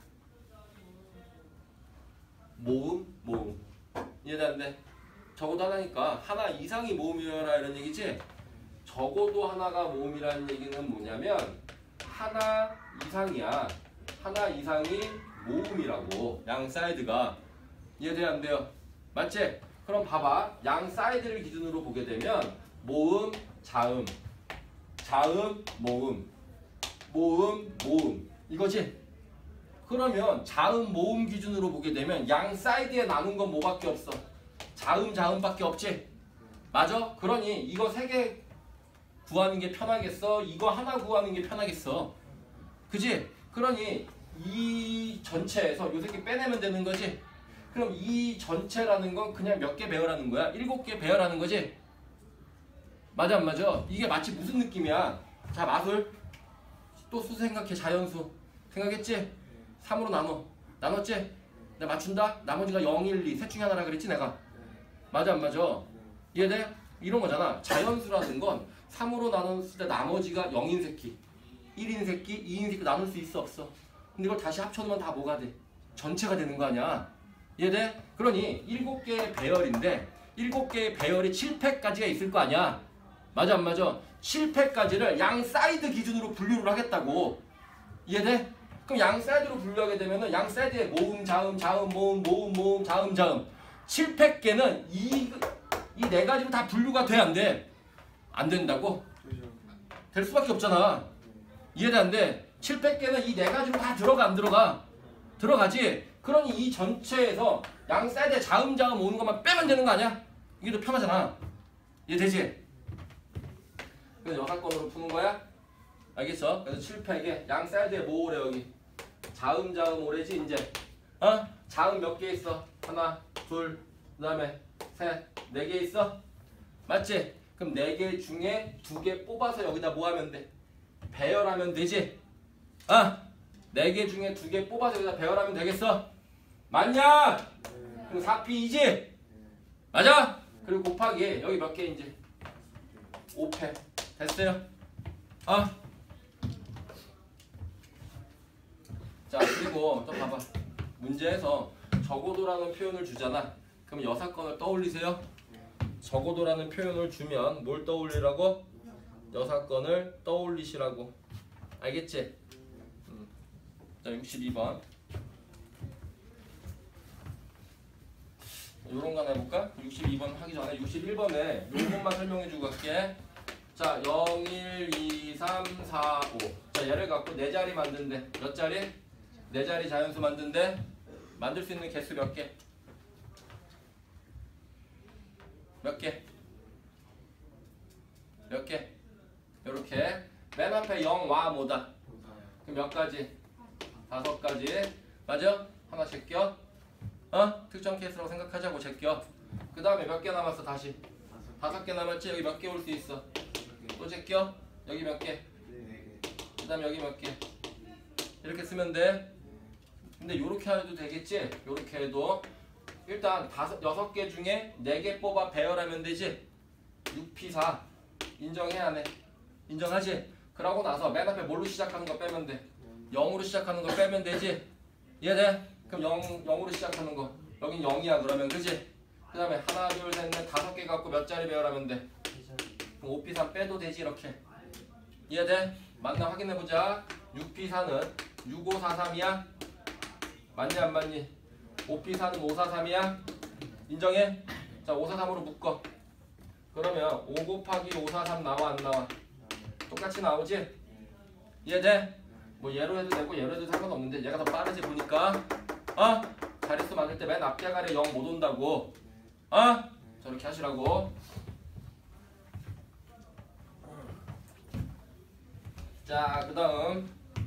Speaker 1: 모음. 이해되는데? 적어도 하나니까 하나 이상이 모음이라 이런 얘기지? 적어도 하나가 모음이라는 얘기는 뭐냐면 하나 이상이야. 하나 이상이 모음이라고. 양 사이드가. 이해돼요 안 돼요? 맞지? 그럼 봐봐. 양 사이드를 기준으로 보게 되면 모음, 자음, 모음, 모음 이거지? 그러면 자음, 모음 기준으로 보게 되면 양 사이드에 나눈 건 뭐밖에 없어? 자음밖에 없지? 맞아? 그러니 이거 3개 구하는 게 편하겠어? 이거 하나 구하는 게 편하겠어? 그지? 그러니 이 전체에서 요 새끼 빼내면 되는 거지? 그럼 이 전체라는 건 그냥 몇 개 배열하는 거야? 7개 배열하는 거지? 맞아 안 맞아? 이게 마치 무슨 느낌이야? 자, 마술. 또 수 생각해. 자연수. 생각했지? 3으로 나눴지? 내가 맞춘다? 나머지가 0, 1, 2 셋 중에 하나라 그랬지 내가? 맞아 안 맞아? 이해돼? 이런 거잖아. 자연수라는 건 3으로 나눴을 때 나머지가 0인 새끼, 1인 새끼, 2인 새끼 나눌 수 있어 없어? 근데 이걸 다시 합쳐놓으면 다 뭐가 돼? 전체가 되는 거 아니야? 이해돼? 그러니 7개의 배열인데 7개의 배열이 7팩까지가 있을 거 아니야? 맞아 안 맞아? 7팩까지를 양 사이드 기준으로 분류를 하겠다고. 이해돼? 그럼 양 사이드로 분류하게 되면은 양 사이드에 모음, 자음, 모음, 자음. 7팩계는 이 4가지로 다 분류가 돼 안 돼? 안 된다고? 될 수밖에 없잖아. 이해돼 안 돼? 7팩계는 이 4가지로 다 들어가 안 들어가? 들어가지? 그러니 이 전체에서 양 사이드에 자음 오는 것만 빼면 되는 거 아니야? 이게 더 편하잖아. 이해되지? 그래서 여사건으로 푸는 거야? 알겠어? 그래서 7팩에 양 사이드에 뭐 오래 여기? 자음 오래지 이제. 자음 몇 개 있어? 하나, 둘, 그 다음에 셋, 4개 있어? 맞지? 그럼 4개 중에 2개 뽑아서 여기다 뭐 하면 돼? 배열하면 되지? 4개 중에 2개 뽑아서 여기다 배열하면 되겠어? 맞냐? 그럼 4P이지? 맞아? 그리고 곱하기 여기 몇 개 이제? 5팩. 됐어요? 자, 그리고 또 봐봐. 문제에서 적어도라는 표현을 주잖아. 그럼 여사건을 떠올리세요. 적어도라는 표현을 주면 뭘 떠올리라고? 여사건을 떠올리시라고. 알겠지? 자, 62번. 요런 거 하나 해볼까? 62번 하기 전에 61번에 요것만 설명해주고 갈게. 자, 0, 1, 2, 3, 4, 5. 자, 얘를 갖고 4자리 만든대. 몇 자리? 4자리 자연수 만든대. 만들 수 있는 개수 몇 개? 몇 개? 몇 개? 요렇게. 맨 앞에 0, 와, 뭐다? 그럼 몇 가지? 5가지. 맞아? 하나 제껴. 특정 케이스라고 생각하자고 제껴. 그 다음에 몇 개 남았어? 다시 5개 남았지? 여기 몇 개 올 수 있어? 또 제껴. 여기 몇 개? 그 다음에 여기 몇 개? 이렇게 쓰면 돼. 근데 요렇게 해도 되겠지? 요렇게 해도 일단 6개 중에 4개 뽑아 배열하면 되지? 6P4 인정해야 하네. 인정하지? 그러고 나서 맨 앞에 뭘로 시작하는 거 빼면 돼? 0으로 시작하는 거 빼면 되지? 이해돼? 그럼 0으로 시작하는 거 여긴 0이야 그러면 그지? 그 다음에 하나 둘 셋 넷 5개 갖고 몇 자리 배열하면 돼? 그럼 5P3 빼도 되지 이렇게. 이해돼? 맞나 확인해보자. 6P4는 6543이야? 맞니 안 맞니? 5P4는 543이야? 인정해? 자 543으로 묶어. 그러면 5 곱하기 543 나와 안 나와? 똑같이 나오지? 이해돼? 뭐 얘로 해도 되고 얘로 해도 상관없는데 얘가 더 빠르지 보니까. 자릿수 만들 때 맨 앞대가리에 0 못 온다고. 저렇게 하시라고. 자, 그 다음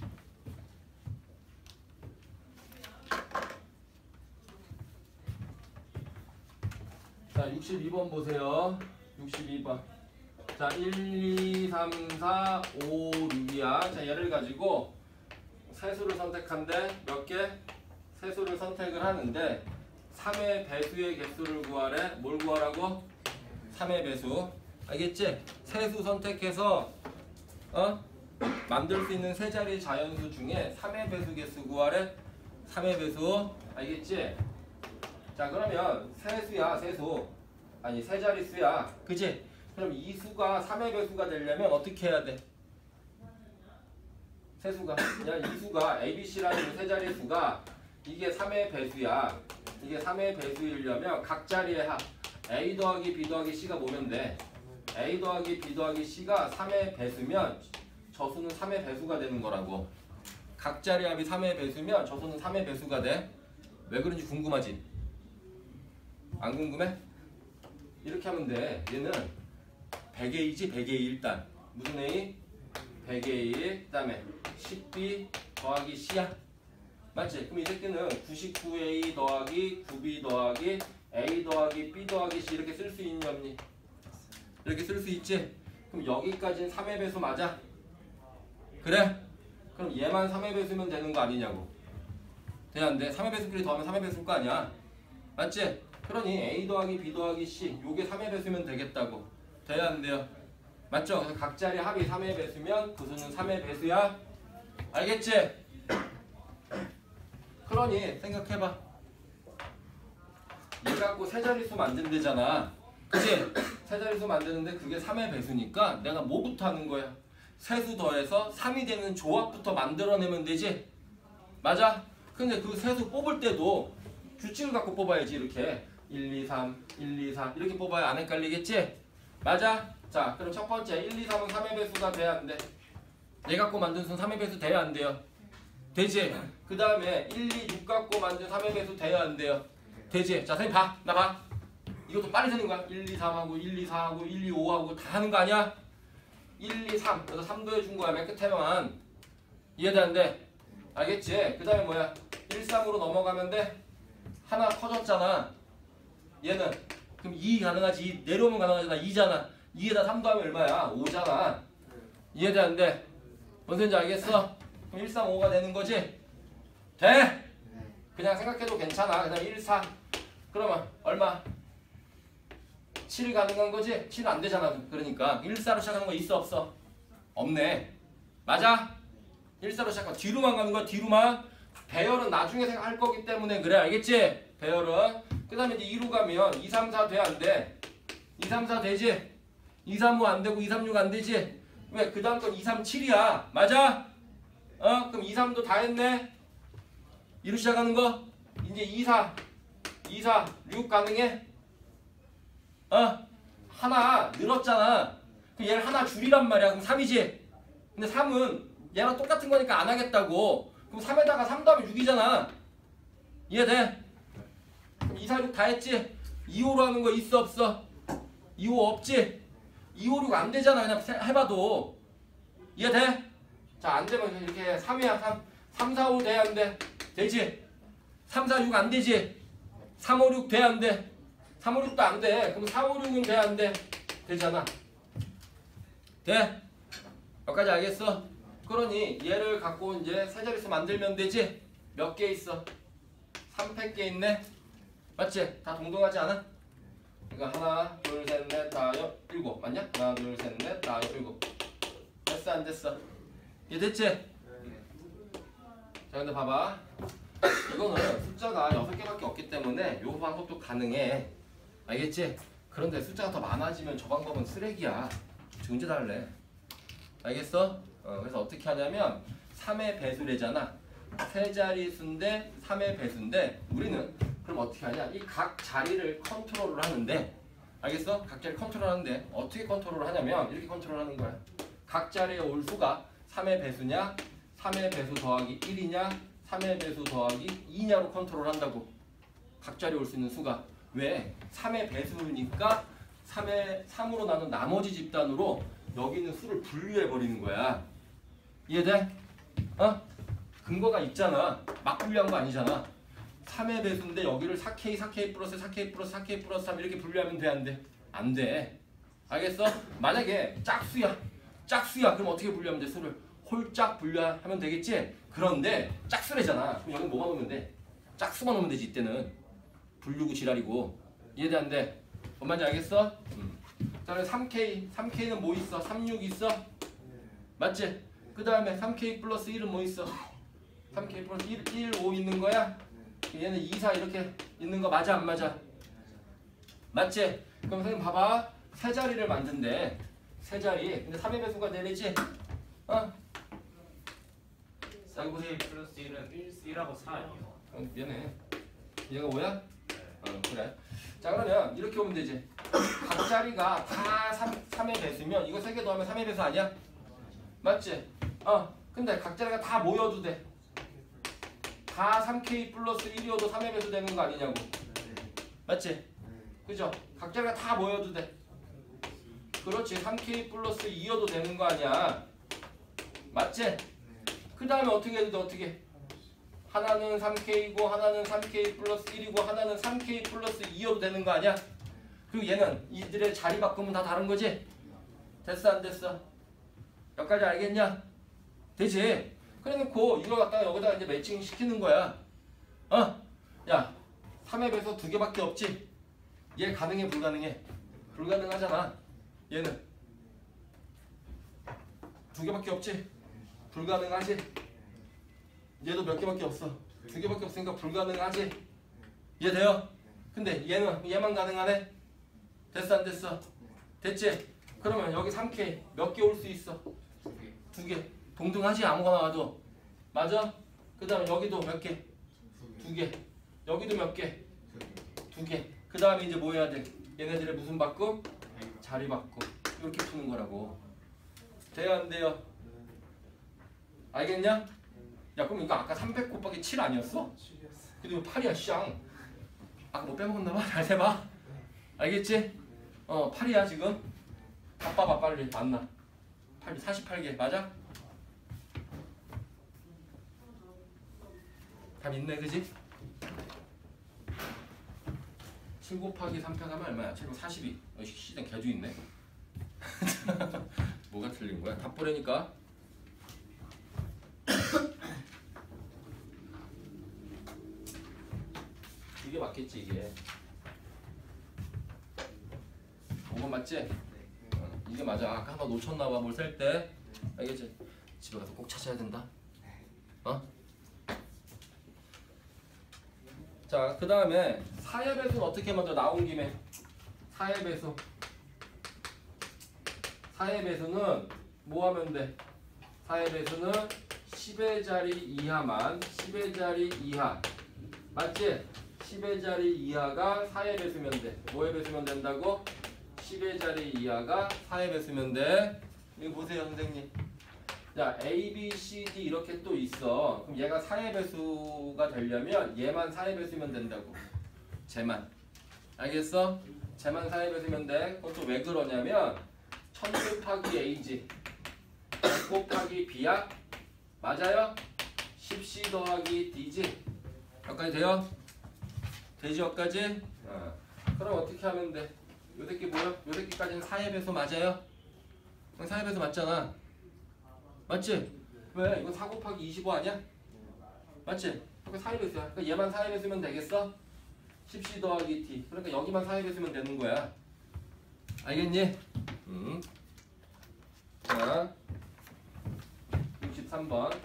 Speaker 1: 자 62번 보세요. 62번. 자 1, 2, 3, 4, 5, 6이야. 자 얘를 가지고 세수를 선택한대. 몇 개? 세수를 선택을 하는데 3의 배수의 개수를 구하래. 뭘 구하라고? 3의 배수. 알겠지? 세수 선택해서 만들 수 있는 세 자리 자연수 중에 3의 배수 개수 구하래. 3의 배수. 알겠지? 자 그러면 세수야 세수. 아니 세 자리 수야. 그치? 그럼 이 수가 3의 배수가 되려면 어떻게 해야 돼? 세수가 그냥 이 수가 ABC라는 세 자리 수가 이게 3의 배수야. 이게 3의 배수이려면 각 자리의 합 A 더하기 B 더하기 C가 뭐면 돼? A 더하기 B 더하기 C가 3의 배수면 저 수는 3의 배수가 되는 거라고. 각 자리 합이 3의 배수면 저 수는 3의 배수가 돼. 왜 그런지 궁금하지? 안 궁금해? 이렇게 하면 돼. 얘는 100A지 100A 일단. 무슨 A? 100A. 그 다음에 10B 더하기 C야. 맞지? 그럼 이 새끼는 99A 더하기 9B 더하기 A 더하기 B 더하기 C 이렇게 쓸 수 있니 없니? 이렇게 쓸 수 있지? 그럼 여기까지는 3의 배수 맞아? 그래? 그럼 얘만 3의 배수면 되는 거 아니냐고. 돼 안 돼? 3의 배수끼리 더하면 3의 배수일 거 아니야? 맞지? 그러니 A 더하기 B 더하기 C 요게 3의 배수면 되겠다고. 돼야 안 돼요? 맞죠? 그래서 각 자리 합이 3의 배수면 그 수는 3의 배수야. 알겠지? 그러니 생각해봐. 얘 갖고 세 자릿수 만든대잖아. 그치? 세 자릿수 만드는데 그게 3의 배수니까 내가 뭐부터 하는 거야? 세수 더해서 3이 되는 조합부터 만들어내면 되지? 맞아? 근데 그 세수 뽑을 때도 규칙을 갖고 뽑아야지. 이렇게 1, 2, 3, 1, 2, 4 이렇게 뽑아야 안 헷갈리겠지? 맞아? 자 그럼 첫 번째 1, 2, 3은 3의 배수가 돼야 안 돼? 얘 갖고 만든 수는 3의 배수 돼야 안 돼요? 되지? 그 다음에 1, 2, 6 갖고 만든 3의 배수 돼야 안 돼요? 되지? 자 선생님 봐. 나 봐. 이것도 빨리 세는 거야. 1, 2, 3하고 1, 2, 4하고 1, 2, 5하고 다 하는 거 아니야? 1, 2, 3 그래서 3도 해준 거야. 맨 끝에만. 이해돼 안 돼? 알겠지? 그 다음에 뭐야? 1, 3으로 넘어가면 돼? 하나 커졌잖아. 얘는 그럼 2 가능하지. 2 내려오면 가능하잖아. 2잖아. 2에다 3 더하면 얼마야? 5잖아. 이해돼 안 돼? 뭔 소리인지 알겠어? 그럼 1, 3, 5가 되는 거지? 돼? 그냥 생각해도 괜찮아. 그 다음에 1, 4 그러면 얼마? 7 가능한 거지? 7 안 되잖아. 그러니까 1, 4로 시작하는 거 있어 없어? 없네. 맞아? 1사로 시작하고 뒤로만 가는 거야. 뒤로만. 배열은 나중에 할 거기 때문에 그래. 알겠지? 배열은. 그 다음에 이제 2로 가면 2, 3, 4 돼? 안 돼? 2, 3, 4 되지? 2, 3, 5 안 되고 2, 3, 6 안 되지? 왜? 그 다음 건 2, 3, 7이야. 맞아? 그럼 2, 3도 다 했네? 2로 시작하는 거? 이제 2, 4, 2, 4, 6 가능해? 하나 늘었잖아. 그럼 얘를 하나 줄이란 말이야. 그럼 3이지? 근데 3은 얘랑 똑같은 거니까 안 하겠다고. 그럼 3에다가 3 더하면 6이잖아. 이해돼? 그럼 2, 4, 6 다 했지? 2, 5로 하는 거 있어 없어? 2, 5 없지? 2, 5, 6 안 되잖아. 그냥 해봐도. 이해돼? 자, 안 되면 이렇게 3이야. 3, 4, 5 돼? 안 돼? 되지? 3, 4, 6 안 되지? 3, 5, 6 돼? 안 돼? 3, 5, 6도 안 돼. 그럼 4, 5, 6은 돼? 안 돼? 되잖아. 돼? 여기까지 알겠어? 그러니 얘를 갖고 이제 세 자릿수 만들면 되지? 몇 개 있어? 3팩 개 있네? 맞지? 다 동등하지 않아? 그러니까 하나, 둘, 셋, 넷, 다섯, 일곱. 맞냐? 하나, 둘, 셋, 넷, 다섯, 일곱. 됐어? 안 됐어? 이해 됐지? 자, 근데 봐봐. 이거는 숫자가 6개밖에 없기 때문에 이 방법도 가능해. 알겠지? 그런데 숫자가 더 많아지면 저 방법은 쓰레기야. 언제 다 할래? 알겠어? 그래서 어떻게 하냐면 3의 배수래잖아. 세 자릿수인데 3의 배수인데 우리는 그럼 어떻게 하냐? 이 각 자리를 컨트롤을 하는데 알겠어? 각 자리 컨트롤 하는데 어떻게 컨트롤을 하냐면 이렇게 컨트롤하는 거야. 각 자리에 올 수가 3의 배수냐 3의 배수 더하기 1이냐 3의 배수 더하기 2냐로 컨트롤 한다고. 각 자리에 올 수 있는 수가. 왜? 3의 배수니까 3으로 나눈 나머지 집단으로 여기 있는 수를 분류해 버리는 거야. 이해돼? 근거가 있잖아. 막 분류한 거 아니잖아. 3의 배수인데 여기를 4K, 4K 플러스 4K 플러스 4K 플러스 3 이렇게 분류하면 돼? 안 돼? 안 돼. 알겠어? 만약에 짝수야. 그럼 어떻게 분류하면 돼? 수를 홀짝 분류하면 되겠지? 그런데 짝수래잖아. 그럼 여기 뭐만 넣으면 돼? 짝수만 넣으면 되지. 이때는 분류구 지랄이고. 이해돼? 안 돼? 뭔 말인지 알겠어? 자, 그럼 3K는 뭐 있어? 36 있어? 맞지? 그 다음에 3K 플러스 1은 뭐 있어? 3K 플러스 1, 5 있는 거야? 얘는 2, 4 이렇게 있는 거 맞아? 안 맞아? 맞지? 그럼 선생님 봐봐. 세 자리를 만든대. 세 자리. 근데 3의 배수가 내리지? 여기 보세요.
Speaker 2: 3K 플러스 1은 1하고 4예요.
Speaker 1: 미안해. 얘가 뭐야? 그래. 자, 그러면 이렇게 오면 되지. 각 자리가 다 3의 배수면 이거 3개 더하면 3의 배수 아니야? 맞지? 근데 각 자리가 다 모여도 돼. 다 3K 플러스 1이어도 3의 배수 되는 거 아니냐고. 맞지? 그죠? 각 자리가 다 모여도 돼. 그렇지. 3K 플러스 2여도 되는 거 아니야. 맞지? 그 다음에 어떻게 해도 돼? 어떻게? 하나는 3K이고 하나는 3K 플러스 1이고 하나는 3K 플러스 2여도 되는 거 아니야? 그리고 얘는 이들의 자리 바꾸면 다 다른 거지? 됐어? 안 됐어? 여기까지 알겠냐? 되지? 그래 놓고 이거 갖다가 여기다가 이제 매칭 시키는 거야. 야, 3의 배수 2개밖에 없지? 얘 가능해? 불가능해? 불가능하잖아. 얘는 2개밖에 없지? 불가능하지? 얘도 몇 개밖에 없어? 2개밖에 없으니까 불가능하지? 이해돼요? 근데 얘만 가능하네? 됐어? 안 됐어? 됐지? 그러면 여기 3K 몇 개 올 수 있어? 2개. 동등하지? 아무거나 와도. 맞아? 그 다음에 여기도 몇 개? 2개. 여기도 몇 개? 2개. 그 다음에 이제 뭐 해야 돼? 얘네들의 무슨 바꿈? 자리 바꿈. 이렇게 푸는 거라고. 돼요? 안 돼요? 알겠냐? 야, 그럼 이거 아까 300 곱하기 7 아니었어? 근데 이거 8이야, 쌍. 아까 뭐 빼먹었나봐? 잘 세봐. 알겠지? 8이야, 지금. 바빠봐, 빨리. 맞나? 48개, 맞아? 답 있네, 그지? 7 곱하기 3 하면 얼마야? 7 42. 시den 개주 있네. 뭐가 틀린 거야? 답 보라니까. 이게 맞겠지, 이게. 5번 맞지? 이게 맞아. 아까 하나 놓쳤나봐, 뭘 셀 때. 알겠지? 집에 가서 꼭 찾아야 된다. 어? 자, 그 다음에 사회배수는 어떻게 만들어? 나온 김에 사회배수. 사회배수는 뭐 하면 돼? 사회배수는 10의 자리 이하만 10의 자리 이하 맞지? 10의 자리 이하가 사회배수면 돼. 뭐의 배수면 된다고? 10의 자리 이하가 사회배수면 돼. 이거 보세요 선생님. 자, A, B, C, D 이렇게 또 있어. 그럼 얘가 사회배수가 되려면 얘만 사회배수면 된다고. 쟤만. 알겠어? 쟤만 사회배수면 돼. 그것도 왜 그러냐면 1000 곱하기 A지 100 곱하기 B야? 맞아요? 10C 더하기 D지? 여기까지 돼요? 되지 여기까지? 그럼 어떻게 하면 돼? 요 새끼 뭐야? 요 새끼까지는 사회배수 맞아요? 사회배수 맞잖아. 맞지? 왜? 이건 4 곱하기 25 아니야? 맞지? 그러니까 사회배수야. 그러니까 얘만 사회배수면 되겠어? 10C 더하기 D. 그러니까 여기만 사회배수면 되는 거야. 알겠니? 자, 63번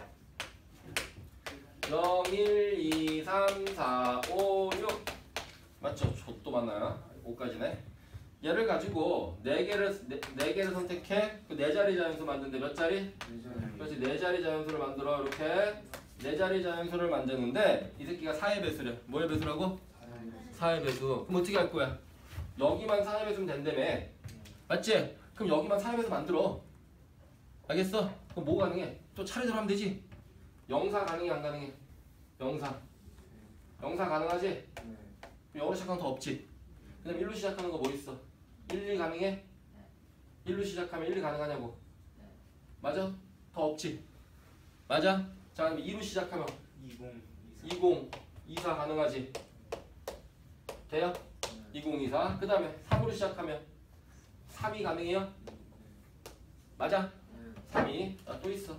Speaker 1: 0, 1, 2, 3, 4, 5, 6 맞죠? 또 많아요. 5까지네. 얘를 가지고 4개를 선택해. 그 4자리 자연수 만드는데 몇 자리? 4자리. 그렇지. 4자리 자연수를 만들어. 이렇게 4자리 자연수를 만드는데 이 새끼가 사회배수래. 뭐의 배수라고? 사회배수. 그럼 어떻게 할 거야? 여기만 사회배수면 된다며. 맞지? 그럼 여기만 사회배수 만들어. 알겠어? 그럼 뭐 가능해? 또 차례대로 하면 되지? 영사 가능해 안 가능해? 영사. 영사 가능하지? 영어로 시작하는 거 더 없지? 그 다음 1로 시작하는 거 뭐 있어? 1, 2 가능해? 1로 시작하면 1, 2 가능하냐고? 맞아? 더 없지? 맞아? 자 그럼 2로 시작하면 20, 24 가능하지? 돼요? 2024. 그 다음에 3으로 시작하면 3이 가능해요? 맞아? 3이. 또 있어.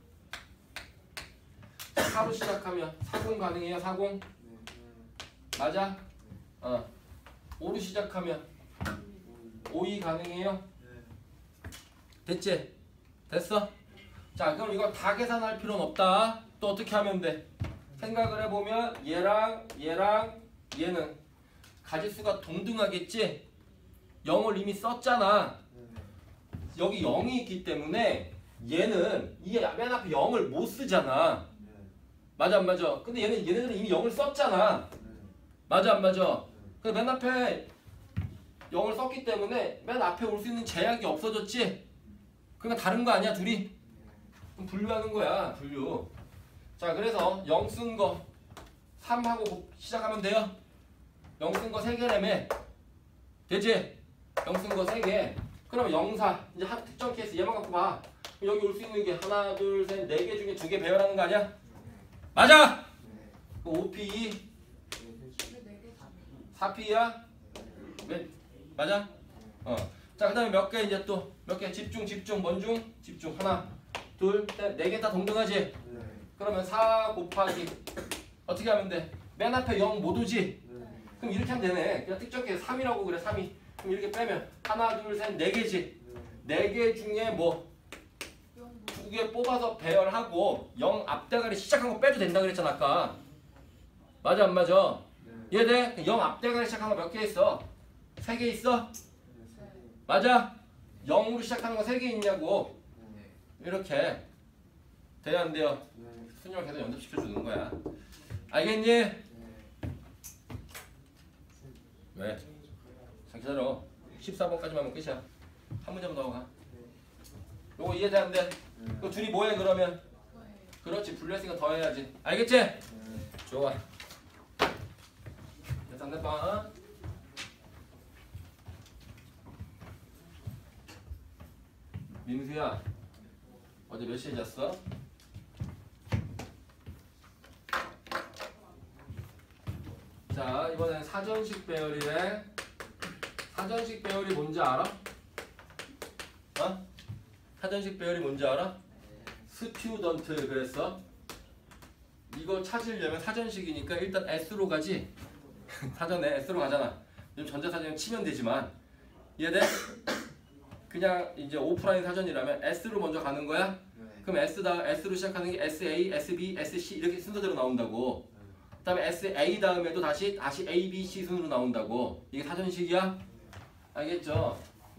Speaker 1: 4로 시작하면 40 가능해요? 40? 맞아? 5로 시작하면 52 가능해요? 됐지? 됐어? 자 그럼 이거 다 계산할 필요는 없다. 또 어떻게 하면 돼? 생각을 해보면 얘랑 얘는 가짓수가 동등하겠지? 0을 이미 썼잖아. 여기 0이 있기 때문에 얘는 이게 맨 앞에 0을 못 쓰잖아. 맞아 안 맞아? 근데 얘네들은 이미 0을 썼잖아. 맞아 안 맞아? 근데 맨 앞에 0을 썼기 때문에 맨 앞에 올 수 있는 제약이 없어졌지? 그러니까 다른 거 아니야 둘이? 그럼 분류하는 거야 분류. 자 그래서 0 쓴 거 3하고 시작하면 돼요. 0 쓴 거 3개라며. 되지? 0 쓴 거 3개. 그럼 0사 이제 한 특정 케이스 얘만 갖고 봐. 여기 올 수 있는 게 하나 둘 셋 4개 중에 2개 배열하는 거 아니야? 맞아? 5P 4P야? 맞아? 자 그 다음에 몇 개 이제 또 몇 개 집중 뭔 중? 집중 하나 둘 셋 4개 다 동등하지? 그러면 4 곱하기 어떻게 하면 돼? 맨 앞에 0 못 오지? 그럼 이렇게 하면 되네. 그냥 특정 케이스 3이라고 그래 3이. 그럼 이렇게 빼면 하나 둘 셋 4개지? 4개 중에 뭐 2개 뽑아서 배열하고 0 앞대가리 시작한 거 빼도 된다 그랬잖아 아까. 맞아 안 맞아? 이해돼? 0 앞대가리 시작한 거 몇 개 있어? 3개 있어? 맞아? 0으로 시작하는 거 3개 있냐고. 이렇게 돼야 안 돼요? 순위를 계속 연습시켜 주는 거야. 알겠니? 왜? 잘 기다려. 14번까지만 하면 끝이야. 한 문제만 더 가. 요거 이해돼 안 돼? 그 둘이 뭐해 그러면? 그렇지 분류했으니까 더 해야지. 알겠지? 좋아. 됐어 안 됐어? 민수야 어제 몇 시에 잤어? 자 이번엔 사전식 배열이래. 사전식 배열이 뭔지 알아? 사전식 배열이 뭔지 알아? 스튜던트 그랬어. 이거 찾으려면 사전식이니까 일단 S로 가지. 사전에 S로 가잖아. 요즘 전자사전은 치면 되지만 이해돼? 그냥 이제 오프라인 사전이라면 S로 먼저 가는 거야? 그럼 S로 시작하는 게 SA, SB, SC 이렇게 순서대로 나온다고. 그 다음에 SA 다음에도 다시 A, B, C 순으로 나온다고. 이게 사전식이야? 알겠죠?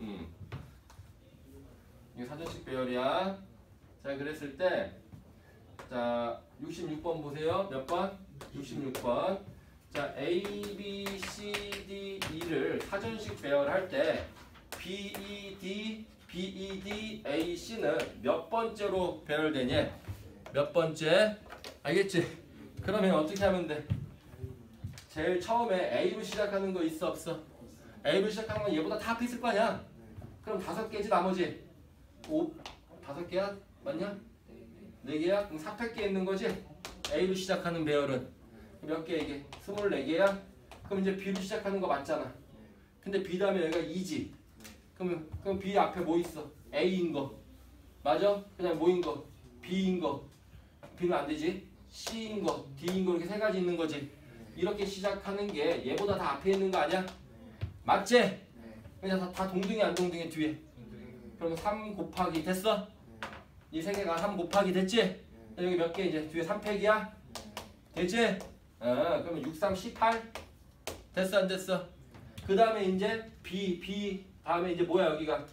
Speaker 1: 이게 사전식 배열이야. 자, 그랬을 때, 자, 66번 보세요. 몇 번? 66번. 자, A, B, C, D, E를 사전식 배열할 때 B, E, D, A, C는 몇 번째로 배열되냐? 몇 번째? 알겠지? 그러면 어떻게 하면 돼? 제일 처음에 A로 시작하는 거 있어 없어? A로 시작하는 건 얘보다 다 앞에 있을 거 아니야? 그럼 5개지 나머지? 5개야? 맞냐? 4개야? 그럼 4팩 개 있는 거지? A로 시작하는 배열은 몇 개 이게? 24개야? 그럼 이제 B로 시작하는 거 맞잖아. 근데 B 다음에 여기가 2지. 그럼 B 앞에 뭐 있어? A인 거. 맞아? 그냥 뭐인 거? B인 거. B는 안 되지? C인 거, D인 거 이렇게 3가지 있는 거지. 이렇게 시작하는 게 얘보다 다 앞에 있는 거 아니야? 맞지? 그냥 다 동등해 안 동등해 뒤에? 그러면 3 곱하기 됐어? 이 3개가 3 곱하기 됐지? 여기 몇 개 이제 뒤에 3팩이야? 됐지? 그러면 6, 3, 18 됐어 안 됐어? 그 다음에 이제 B 다음에 이제 뭐야 여기가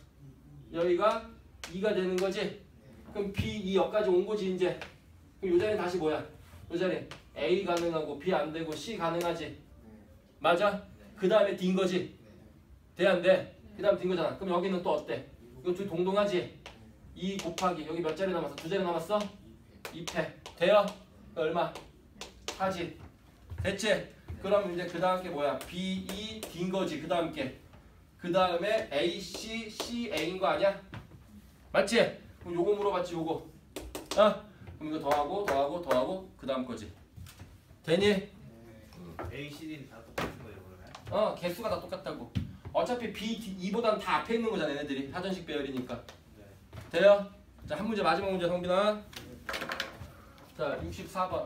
Speaker 1: 2가 되는 거지? 그럼 B, 2 여기까지 온 거지 이제. 그럼 요 자리는 다시 뭐야? 요 자리 A 가능하고 B 안 되고 C 가능하지? 맞아? 그 다음에 D인 거지? 돼 안 돼? 그 다음 D인 거잖아. 그럼 여기는 또 어때? 이거 둘 동동하지? 2 곱하기 여기 몇 자리 남았어? 2자리 남았어? 2패 돼요? 얼마? 4지 됐지? 그럼 이제 그 다음 게 뭐야? B, E, D인 거지 그 다음 게. 그 다음에 A, C, A인 거 아니야? 맞지? 그럼 요거 물어봤지 요거. 그럼 이거 더하고 그 다음 거지. 되니?
Speaker 2: A, C, D는 다 똑같은 거예요 그러면?
Speaker 1: 개수가 다 똑같다고. 어차피 B, D, E보다는 다 앞에 있는 거잖아 얘네들이. 사전식 배열이니까.
Speaker 2: 네.
Speaker 1: 돼요? 자, 한 문제 마지막 문제 성빈아. 자, 64번.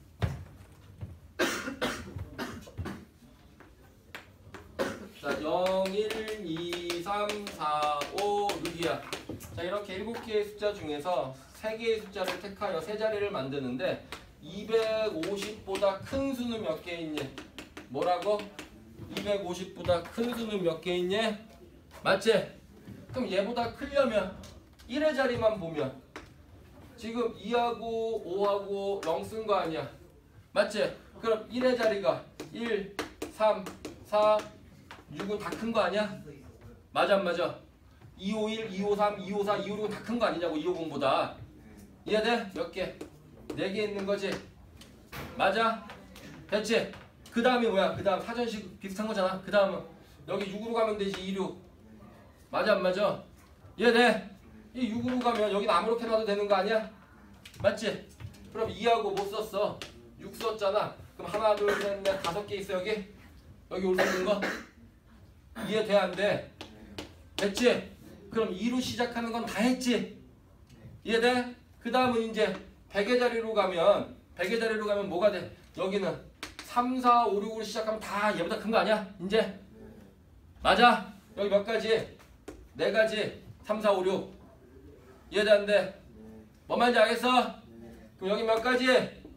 Speaker 1: 자, 0, 1, 2, 3, 4, 5, 6이야. 자, 이렇게 7개의 숫자 중에서 3개의 숫자를 택하여 3자리를 만드는데 250보다 큰 수는 몇 개 있니? 뭐라고? 250보다 큰 수는 몇 개 있니? 맞지? 그럼 얘보다 크려면 1의 자리만 보면 지금 2하고 5하고 0 쓴 거 아니야? 맞지? 그럼 1의 자리가 1, 3, 4, 6은 다 큰 거 아니야? 맞아 안 맞아? 251, 253, 254, 256은 다 큰 거 아니냐고 250보다. 이해돼? 몇 개? 4개 있는 거지? 맞아? 됐지? 그 다음이 뭐야? 그 다음 사전식 비슷한 거잖아. 그 다음은 여기 6으로 가면 되지 2, 6. 맞아 안 맞아? 이해돼? 이 6으로 가면 여기는 아무렇게 놔도 되는 거 아니야? 맞지? 그럼 2하고 못 썼어. 6 썼잖아. 그럼 하나, 둘, 셋, 넷, 5개 있어 여기? 여기 올 수 있는 거? 이해돼 안 돼? 됐지? 그럼 2로 시작하는 건 다 했지? 이해돼? 그 다음은 이제 100의 자리로 가면 뭐가 돼? 여기는 3, 4, 5, 6으로 시작하면 다 얘보다 큰 거 아니야? 이제? 맞아? 여기 몇 가지? 4가지 3, 4, 5, 6 이해돼 안 돼? 뭔 말인지 알겠어? 그럼 여기 몇 가지?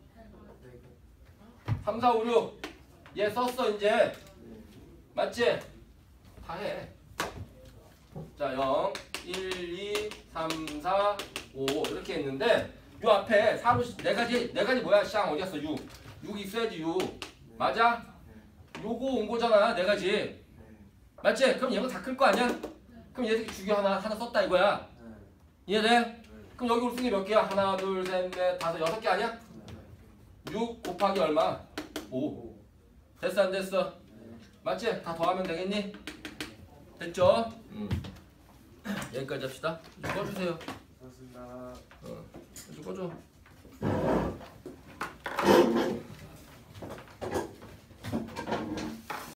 Speaker 1: 3, 4, 5, 6 얘 썼어 이제 맞지? 다 해. 자 0, 1, 2, 3, 4, 5 이렇게 했는데 요 앞에 4로 4가지 뭐야? 쌍 어디 갔어? 6 있어야지 6 맞아? 요거 온 거잖아 4가지 맞지? 그럼 얘보다 다 클 거 아니야? 그럼 얘 새끼 주기 하나 썼다 이거야 이해돼? 그럼 여기 올 수 있는 게 몇 개야? 하나, 둘, 셋, 넷, 5, 6개 아니야? 6 곱하기 얼마? 5 됐어 안 됐어? 맞지? 다 더하면 되겠니? 됐죠? 여기까지 합시다. 좀 꺼주세요.
Speaker 2: 고맙습니다.
Speaker 1: 좀 꺼줘.